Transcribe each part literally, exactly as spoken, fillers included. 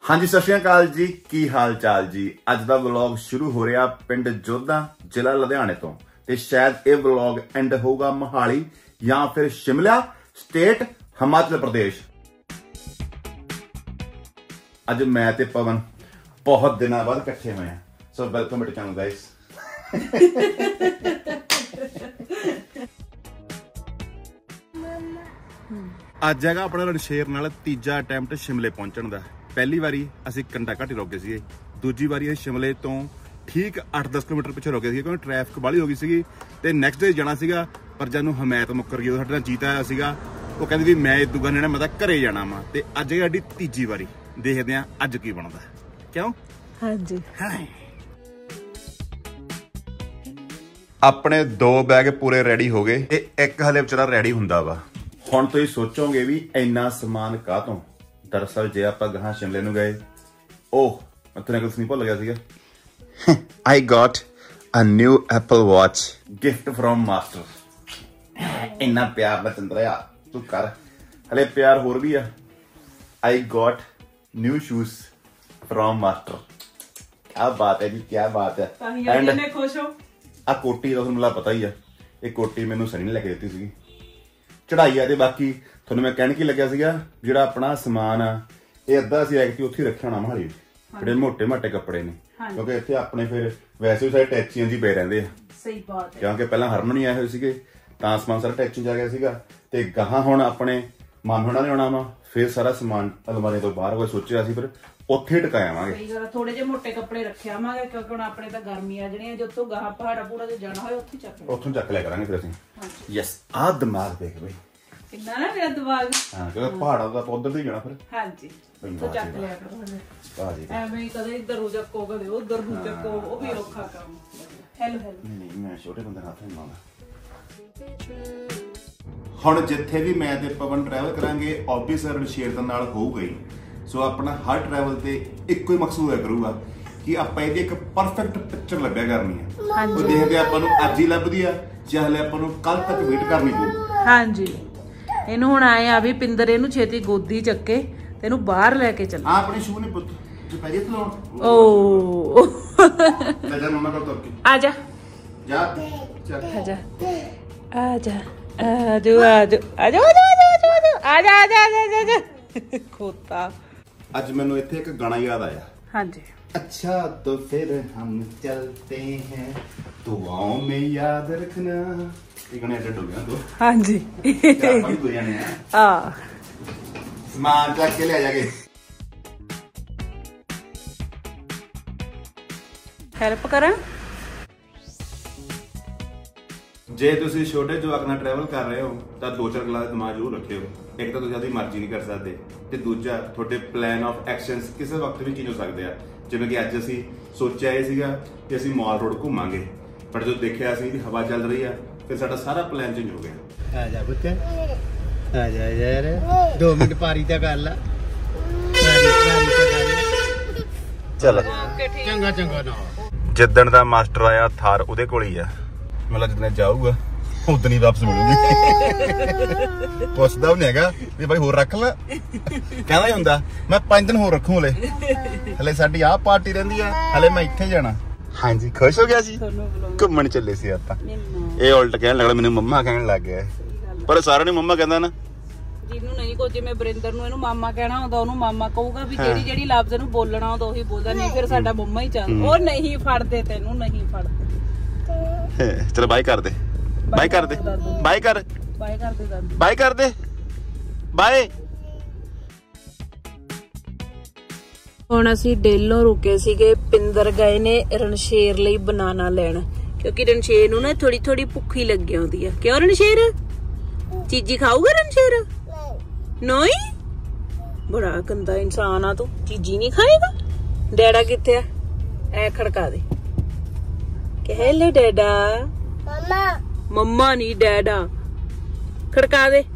हाँ जी, सत श्री अकाल जी, की हाल चाल जी। अज का व्लॉग शुरू हो रहा पिंड जोधा, जिला लुधियाने तो ते शायद यह व्लॉग एंड होगा मोहाली या फिर शिमला, स्टेट हिमाचल प्रदेश। अज मैं ते पवन बहुत दिनों बाद इकट्ठे हुए हैं, so welcome to channel guys. ਅੱਜ ਹੈਗਾ ਆਪਣਾ ਰਣਸ਼ੇਰ ਨਾਲ ਤੀਜਾ ਅਟੈਂਪਟ ਸ਼ਿਮਲੇ ਪਹੁੰਚਣ ਦਾ। ਪਹਿਲੀ ਵਾਰੀ ਅਸੀਂ ਕੰਡਾ ਘਾਟੀ ਰੁਕੇ ਸੀਗੇ, ਦੂਜੀ ਵਾਰੀ ਅਸੀਂ ਸ਼ਿਮਲੇ ਤੋਂ ਠੀਕ ਅੱਠ ਦਸ ਕਿਲੋਮੀਟਰ ਪਿੱਛੇ ਰੁਕੇ ਸੀਗੇ ਕਿਉਂਕਿ ਟ੍ਰੈਫਿਕ ਬਾਹਲੀ ਹੋ ਗਈ ਸੀਗੀ ਤੇ ਨੈਕਸਟ ਡੇ ਜਾਣਾ ਸੀਗਾ। ਪਰ ਜਦੋਂ ਹਮਾਇਤ ਮੁੱਕਰ ਗਈ, ਸਾਡੇ ਨਾਲ ਜੀਤ ਆਇਆ ਸੀਗਾ, ਉਹ ਕਹਿੰਦੀ ਵੀ ਮੈਂ ਇਦੋਂ ਗਾਣੇ ਨਾ ਮੈਂ ਤਾਂ ਘਰੇ ਜਾਣਾ ਵਾ। ਤੇ ਅੱਜ ਹੈ ਸਾਡੀ ਤੀਜੀ ਵਾਰੀ, ਦੇਖਦੇ ਹਾਂ ਅੱਜ ਕੀ ਬਣਦਾ। ਕਿਉਂ? ਹਾਂਜੀ। ਆਪਣੇ ਦੋ ਬੈਗ ਪੂਰੇ ਰੈਡੀ ਹੋ ਗਏ ਤੇ ਇੱਕ ਹਲੇ ਵਿਚਾਰਾ ਰੈਡੀ ਹੁੰਦਾ ਵਾ। ਹੁਣ ਤੁਸੀਂ ਸੋਚੋਗੇ ਵੀ ਇੰਨਾ ਸਮਾਨ ਕਾਹਤੋਂ। ਦਰਅਸਲ ਜੇ ਆਪਾਂ ਗਾਹਾਂ ਸ਼ਿਮਲੇ ਨੂੰ ਗਏ, ਉਹ ਉੱਥੇ ਕੁਝ ਨਹੀਂ ਭੁੱਲ ਗਿਆ ਸੀਗਾ। I got a new Apple watch gift from master. ਇੰਨਾ ਪਿਆਰ ਦਾ ਚੰਦਰਿਆ ਤੂੰ ਕਰ, ਹਲੇ ਪਿਆਰ ਹੋਰ ਵੀ ਆ। I got new shoes from master. ਕੀ ਬਾਤ ਹੈ ਜੀ, ਕੀ ਬਾਤ ਹੈ। ਐਂਡ ਕਿੰਨੇ ਖੁਸ਼ ਹੋ। ਆ ਕੋਟੀ ਦਾ ਤੁਹਾਨੂੰ ਪਤਾ ਹੀ ਆ, ਇਹ ਕੋਟੀ ਮੈਨੂੰ ਸਨੀ ਨੇ ਲੈ ਕੇ ਦਿੱਤੀ ਸੀਗੀ। ਚੜਾਈ ਆ ਤੇ ਬਾਕੀ ਤੁਹਾਨੂੰ ਮੈਂ ਕਹਿਣ ਕੀ ਲੱਗਿਆ ਸੀਗਾ, ਜਿਹੜਾ ਆਪਣਾ ਸਮਾਨ ਆ ਇਹ ਅੱਧਾ ਅਸੀਂ ਐਕਟੀ ਉੱਥੇ ਰੱਖਿਆ ਹੋਣਾ ਮਹਾਲੀ, ਜਿਹੜੇ ਮੋਟੇ ਮੋਟੇ ਕੱਪੜੇ ਨੇ, ਕਿਉਂਕਿ ਇੱਥੇ ਆਪਣੇ ਫਿਰ ਵੈਸੇ ਵੀ ਸਾਰੇ ਟੈਚੀਆਂ ਜੀ ਪਏ ਰਹਿੰਦੇ ਆ। ਸਹੀ ਬਾਤ ਹੈ। ਕਿਉਂਕਿ ਪਹਿਲਾਂ ਹਰਮਨ ਨਹੀਂ ਆਏ ਹੋਏ ਸੀਗੇ ਤਾਂ ਸਮਾਨ ਸਾਰਾ ਟੈਚੀ ਚ ਆ ਗਿਆ ਸੀਗਾ, ਤੇ ਗਾਹਾਂ ਹੁਣ ਆਪਣੇ ਮਾਮੇ ਹੋਣਾ ਨੇ ਆਉਣਾ ਵਾ, ਫਿਰ ਸਾਰਾ ਸਮਾਨ ਅਲਮਾਰੀ ਤੋਂ ਬਾਹਰ ਹੋਏ ਸੋਚਿਆ ਸੀ ਫਿਰ ਉੱਥੇ ਟਿਕਾਵਾਂਗੇ। ਸਹੀ ਗੱਲ, ਥੋੜੇ ਜਿਹੇ ਮੋਟੇ ਕੱਪੜੇ ਰੱਖਿਆ ਆਵਾਂਗੇ ਕਿਉਂਕਿ ਹੁਣ ਆਪਣੇ ਤਾਂ ਗਰਮੀ ਆ ਜਿਹੜੀਆਂ, ਜਦੋਂ ਗਾਹਾਂ ਪਹਾੜਾ ਪੂੜਾ ਤੇ ਜਾਣਾ ਹੋਏ ਉੱਥੇ ਚੱਕ ਉੱਥੋਂ ਚੱਕ ਲਿਆ ਕਰਾਂਗੇ ਫਿਰ ਅਸੀਂ। ਯੈਸ, ਆਹ ਦਿਮਾਗ ਦੇਖ ਬਈ ਕਿੰਨਾ ਨਾ ਮੇਰਾ ਦਿਮਾਗ। ਹਾਂ, ਕਿਉਂਕਿ ਪਹਾੜਾ ਦਾ ਉਧਰ ਦੀ ਜਾਣਾ ਫਿਰ। ਹਾਂਜੀ, ਉੱਥੋਂ ਚੱਕ ਲਿਆ ਕਰੋ। ਐਵੇਂ ਹੀ ਕਦੇ ਇੱਧਰ ਨੂੰ ਚੱਕੋ ਕਦੇ ਉੱਧਰ ਨੂੰ ਚੱਕੋ, ਉਹ ਵੀ ਔਖਾ ਕੰਮ। Hello hello. ਨਹੀਂ ਨਹੀਂ, ਮੈਂ ਛੋਟੇ ਬੰਦੇ ਨਾਲ ਹੱਥ ਨਹੀਂ ਮਾਰਦਾ। ਹੁਣ ਜਿੱਥੇ ਵੀ ਮੈਂ ਤੇ ਪਵਨ ਟਰੈਵਲ ਕਰਾਂਗੇ ਆਬਵੀਅਸ ਰਣਸ਼ੇਰ ਦੇ ਨਾਲ ਹੋਊਗਾ ਹੀ। ਸੋ ਆਪਣਾ ਹਰ ਟਰੈਵਲ ਤੇ ਇੱਕੋ ਹੀ ਮਕਸਦ ਹੋਇਆ ਕਰੂਗਾ ਕਿ ਆਪਾਂ ਇਹਦੀ ਇੱਕ ਪਰਫੈਕਟ ਪਿਕਚਰ ਲੱਭਿਆ ਕਰਨੀ ਹੈ। ਉਹ ਦੇਖਦੇ ਆਪਾਂ ਨੂੰ ਅੱਜ ਹੀ ਲੱਭਦੀ ਆ ਜਾਂ ਹਲੇ ਆਪਾਂ ਨੂੰ ਕੱਲ ਤੱਕ ਵੇਟ ਕਰਨੀ ਪਊ। ਹਾਂਜੀ, ਇਹਨੂੰ ਹੁਣ ਆਏ ਆ ਵੀ ਪਿੰਦਰ ਇਹਨੂੰ ਛੇਤੀ ਗੋਦੀ ਚੱਕੇ ਤੇ ਇਹਨੂੰ ਬਾਹਰ ਲੈ ਕੇ ਚੱਲ। ਆ ਆਪਣੇ ਸ਼ੂ ਨੇ ਪੁੱਤ ਦੁਪਹਿਰੇ ਤੋਂ ਲਾਉਣ। ਓ ਲੈ ਜਾ ਮਮਾ ਕੋਲ ਤੁਰ ਕੇ ਆ ਜਾ ਜਾ ਚੱਲ ਆ ਜਾ ਆ ਜਾ ਆ ਜਾ ਆ ਜਾ ਆ ਜਾ ਆ ਜਾ ਆ ਜਾ ਆ ਜਾ ਆ ਜਾ ਖੋਤਾ। ਅੱਜ ਮੈਨੂੰ ਇੱਥੇ ਇੱਕ ਗਾਣਾ ਯਾਦ ਆਇਆ। ਹਾਂਜੀ। अच्छा तो फिर हम चलते हैं, दुआओं में याद रखना। ये गाने एडिट हो गया तो। हाँ जी। क्या अपन दो जाने हैं। हाँ। समान चक के ले जाके। हेल्प करा। ਜੇ ਤੁਸੀਂ ਛੋਟੇ ਜਵਾਕ ਨਾਲ ਟਰੈਵਲ ਕਰ ਰਹੇ ਹੋ ਤਾਂ ਦੋ ਚਾਰ ਗੱਲਾਂ ਦਾ ਦਿਮਾਗ ਜ਼ਰੂਰ ਰੱਖਿਓ। ਇੱਕ ਤਾਂ ਤੁਸੀਂ ਆਪਣੀ ਮਰਜ਼ੀ ਨਹੀਂ ਕਰ ਸਕਦੇ, ਤੇ ਦੂਜਾ ਤੁਹਾਡੇ ਪਲਾਨ ਆਫ ਐਕਸ਼ਨਸ ਕਿਸੇ ਵਕਤ ਵੀ ਚੇਂਜ ਹੋ ਸਕਦੇ ਆ। ਜਿਵੇਂ ਕਿ ਅੱਜ ਅਸੀਂ ਸੋਚਿਆ ਇਹ ਸੀਗਾ ਕਿ ਅਸੀਂ ਮਾਲ ਰੋਡ ਘੁੰਮਾਂਗੇ, ਪਰ ਜਦੋਂ ਦੇਖਿਆ ਅਸੀਂ ਵੀ ਹਵਾ ਚੱਲ ਰਹੀ ਆ ਫਿਰ ਸਾਡਾ ਸਾਰਾ ਪਲਾਨ ਚੇਂਜ ਹੋ ਗਿਆ। ਆ ਜਾ ਪੁੱਤ, ਆ ਜਾ ਯਾਰ, ਦੋ ਮਿੰਟ ਪਾਰੀ ਤਾਂ ਕਰ ਲਾ। ਪਾਰੀ ਪਾਰੀ ਤਾਂ ਕਰ ਲਾ। ਚਲ ਚੰਗਾ ਚੰਗਾ ਨਾ। ਜਿੱਦਣ ਦਾ ਮਾਸਟਰ ਆਇਆ ਥਾਰ ਉਹਦੇ ਕੋਲ ਹੀ ਆ। ਮਤਲਬ ਜਿੱਦਣ ਜਾਊਗਾ ਉਦਣ ਹੀ ਵਾਪਸ ਮਿਲੂਗੀ। ਪੁੱਛਦਾ ਵੀ ਨਹੀਂ ਹੈਗਾ ਵੀ ਭਾਈ ਹੋਰ ਰੱਖ ਲੈ, ਕਹਿੰਦਾ ਹੀ ਹੁੰਦਾ ਮੈਂ ਪੰਜ ਦਿਨ ਹੋਰ ਰੱਖੂ। ਹਲੇ ਹਲੇ ਸਾਡੀ ਆਹ ਪਾਰਟੀ ਰਹਿੰਦੀ ਆ, ਹਲੇ ਮੈਂ ਇੱਥੇ ਜਾਣਾ। ਹਾਂਜੀ, ਖੁਸ਼ ਹੋ ਗਿਆ ਸੀ। ਘੁੰਮਣ ਚੱਲੇ ਸੀ ਆਪਾਂ। ਇਹ ਉਲਟ ਕਹਿਣ ਲੱਗਦਾ ਮੈਨੂੰ ਮੰਮਾ ਕਹਿਣ ਲੱਗ ਗਿਆ, ਪਰ ਸਾਰਿਆਂ ਨੂੰ ਮੰਮਾ ਕਹਿੰਦਾ ਨਾ। ਜਿਹਨੂੰ ਨਹੀਂ ਕੋ, ਜਿਵੇਂ ਬਰਿੰਦਰ ਨੂੰ ਇਹਨੂੰ ਮਾਮਾ ਕਹਿਣਾ ਹੁੰਦਾ ਉਹਨੂੰ ਮਾਮਾ ਕਹੂਗਾ, ਵੀ ਜਿਹੜੀ ਜਿਹੜੀ ਲਫ਼ਜ਼ ਨੂੰ ਬੋਲਣਾ ਹੁੰਦਾ ਉਹੀ ਬੋਲਦਾ। ਨਹੀਂ ਫਿਰ ਸਾਡਾ ਮੰਮਾ ਹੀ ਚੱਲ। ਉਹ ਨਹੀਂ ਫੜਦੇ ਤੈਨੂੰ, ਨਹੀਂ ਫੜਦੇ। ਚਲੋ ਬਾਈ ਕਰ ਦੇ, ਬਾਈ ਕਰ ਦੇ, ਬਾਈ ਕਰ, ਬਾਈ ਕਰ ਦੇ, ਬਾਈ ਕਰ ਦੇ, ਬਾਏ। ਹੁਣ ਅਸੀਂ ਡੇਲੋਂ ਰੁਕੇ ਸੀਗੇ, ਪਿੰਦਰ ਗਏ ਨੇ ਰਣਸ਼ੇਰ ਲਈ ਬਨਾਨਾ ਲੈਣ, ਕਿਉਂਕਿ ਰਣਸ਼ੇਰ ਨੂੰ ਨਾ ਥੋੜੀ ਥੋੜੀ ਭੁੱਖੀ ਲੱਗੀ ਆਉਂਦੀ ਆ। ਕਿਉਂ ਰਣਸ਼ੇਰ ਚੀਜੀ ਖਾਊਗਾ? ਰਣਸ਼ੇਰ ਨਹੀਂ, ਬੜਾ ਗੰਦਾ ਇਨਸਾਨ ਆ ਤੂੰ, ਚੀਜੀ ਨਹੀਂ ਖਾਏਗਾ। ਡੈਡਾ ਕਿੱਥੇ ਆ? ਐ ਖੜਕਾ ਦੇ, ਕਹਿ ਲੈ ਡੈਡਾ। ਮਮਾ ਮਮਾ ਨਹੀਂ ਡੈਡਾ, ਖੜਕਾ ਦੇ।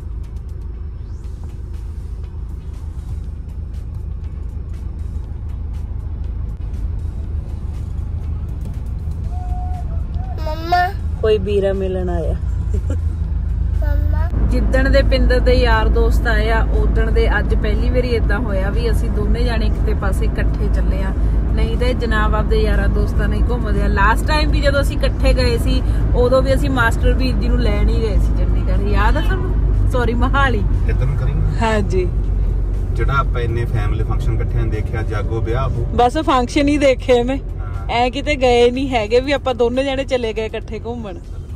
ਮਮਾ ਕੋਈ ਵੀਰਾ ਮਿਲਣ ਆਇਆ। ਮਮਾ ਜਿੱਦਣ ਦੇ ਪਿੰਦਰ ਦੇ ਯਾਰ ਦੋਸਤ ਆਏ ਆ ਉਦਣ ਦੇ ਅੱਜ ਪਹਿਲੀ ਵਾਰੀ ਇਦਾਂ ਹੋਇਆ ਵੀ ਅਸੀਂ ਦੋਨੇ ਜਾਣੇ ਕਿਤੇ ਪਾਸੇ ਇਕੱਠੇ ਚੱਲੇ ਆ। ਨਹੀਂ ਤਾਂ ਜਨਾਬ ਆਪਦੇ ਯਾਰਾਂ ਦੋਸਤਾਂ ਨਾਲ ਹੀ ਘੁੰਮਦੇ ਆ। ਲਾਸਟ ਟਾਈਮ ਵੀ ਜਦੋਂ ਅਸੀਂ ਇਕੱਠੇ ਗਏ ਸੀ ਉਦੋਂ ਵੀ ਅਸੀਂ ਮਾਸਟਰ ਵੀਰ ਜੀ ਨੂੰ ਲੈਣ ਹੀ ਗਏ ਸੀ ਚੰਡੀਗੜ੍ਹ, ਯਾਦ ਆ ਤੁਹਾਨੂੰ? ਸੌਰੀ ਮਹਾਲੀ। ਕਿੱਧਰ ਨੂੰ ਕਰੀ? ਹਾਂਜੀ, ਜਿਹੜਾ ਆਪਾਂ ਇੰਨੇ ਫੈਮਿਲੀ ਫੰਕਸ਼ਨ ਇਕੱਠਿਆਂ ਦੇਖਿਆ, ਜਾਗੋ ਵਿਆਹ ਹੋ ਬਸ ਫੰਕਸ਼ਨ ਹੀ ਦੇਖੇ ਮੈਂ, ਐ ਕਿਤੇ ਗਏ ਨਹੀਂ ਹੈਗੇ ਵੀ ਆਪਾਂ ਦੋਨੇ ਜਾਣੇ ਚਲੇ ਗਏ ਇਕੱਠੇ ਘੁੰਮਣ।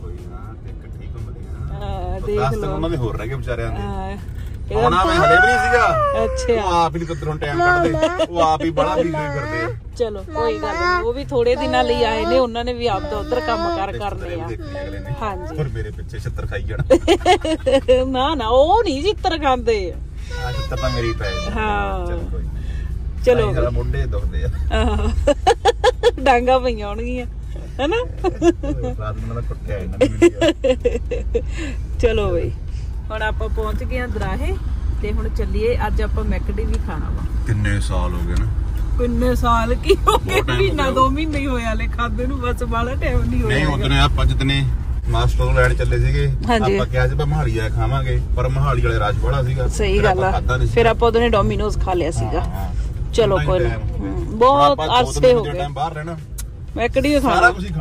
ਦੇਖ ਲਓ ਉਹਨਾਂ ਦੇ ਹੋਰ ਰਹਿ ਗਏ ਵਿਚਾਰਿਆਂ ਦੇ। ਆਉਣਾ ਮੈਂ ਹਲੇ ਵੀ ਨਹੀਂ ਸੀਗਾ। ਅੱਛਾ, ਉਹ ਆਪ ਹੀ ਕਿੱਧਰੋਂ ਟਾਈਮ ਕੱਢਦੇ, ਉਹ ਆਪ ਹੀ ਬੜਾ ਬਿਜ਼ੀ ਕਰਦੇ ਆ। ਚਲੋ ਕੋਈ ਗੱਲ ਨਹੀਂ, ਉਹ ਵੀ ਥੋੜੇ ਦਿਨਾਂ ਲਈ ਆਏ ਨੇ, ਉਹਨਾਂ ਨੇ ਵੀ ਆਪਦਾ ਉਧਰ ਕੰਮ ਕਾਰ ਕਰਨੇ ਆ। ਹਾਂਜੀ, ਪਰ ਮੇਰੇ ਪਿੱਛੇ ਛਿੱਤਰ ਖਾਈ ਜਾਣਾ। ਨਾ ਨਾ, ਉਹ ਨਹੀਂ ਛਿੱਤਰ ਖਾਂਦੇ ਆ, ਆ ਛਿੱਤਰ ਤਾਂ ਮੇਰੀ ਪੈ। ਹਾਂ ਚਲੋ ਕੋਈ ਨਹੀਂ, ਚਲੋ ਜਰਾ ਮੁੰਡੇ ਦੁਖਦੇ ਆ, ਡਾਂਗਾ ਪਈਆਂ ਹੋਣਗੀਆਂ ਹੈਨਾ। ਰਾਤ ਨੂੰ ਮੈਨੂੰ ਕੁੱਟਿਆ ਇਹਨਾਂ ਨੇ। ਚਲੋ ਬਈ, ਹੁਣ ਆਪਾਂ ਪਹੁੰਚ ਗਏ ਆ ਦਰਾਹੇ ਤੇ ਹੁਣ ਚੱਲੀਏ। ਅੱਜ ਆਪਾਂ ਮੈਕਡੀ ਵੀ ਖਾਣਾ ਵਾ। ਕਿੰਨੇ ਸਾਲ ਹੋ ਗਏ ਨਾ? ਕਿੰਨੇ ਸਾਲ ਕੀ ਹੋ ਗਏ? ਮਹੀਨਾ ਦੋ ਮਹੀਨੇ ਹੀ ਹੋਇਆ ਲੈ ਖਾਦੇ ਨੂੰ, ਬਸ ਬਾਲਾ ਟਾਈਮ ਨਹੀਂ ਹੋਇਆ। ਨਹੀਂ ਉਦੋਂ ਆਪਾਂ ਜਿੱਦਨੇ ਮਾਸਟਰ ਲੈਣ ਚੱਲੇ ਸੀਗੇ, ਆਪਾਂ ਕਿਹਾ ਸੀ ਮਹਾਲੀ ਆ ਖਾਵਾਂਗੇ, ਪਰ ਮਹਾਲੀ ਵਾਲੇ ਰਾਜ ਬੜਾ ਸੀਗਾ। ਸਹੀ ਗੱਲ ਆ, ਫਿਰ ਆਪਾਂ ਉਦੋਂ ਡੋਮੀਨੋਜ਼ ਖਾ ਲਿਆ ਸੀਗਾ। ਚਲੋ ਕੋਈ ਨਾ, ਬਹੁਤ ਅਰਸੇ ਹੋ ਗਏ ਬਾਹਰ ਰਹਿਣਾ। ਮੈਕਡੀ ਖਾਣਾ, ਸਾਰਾ ਕੁਝ ਹੀ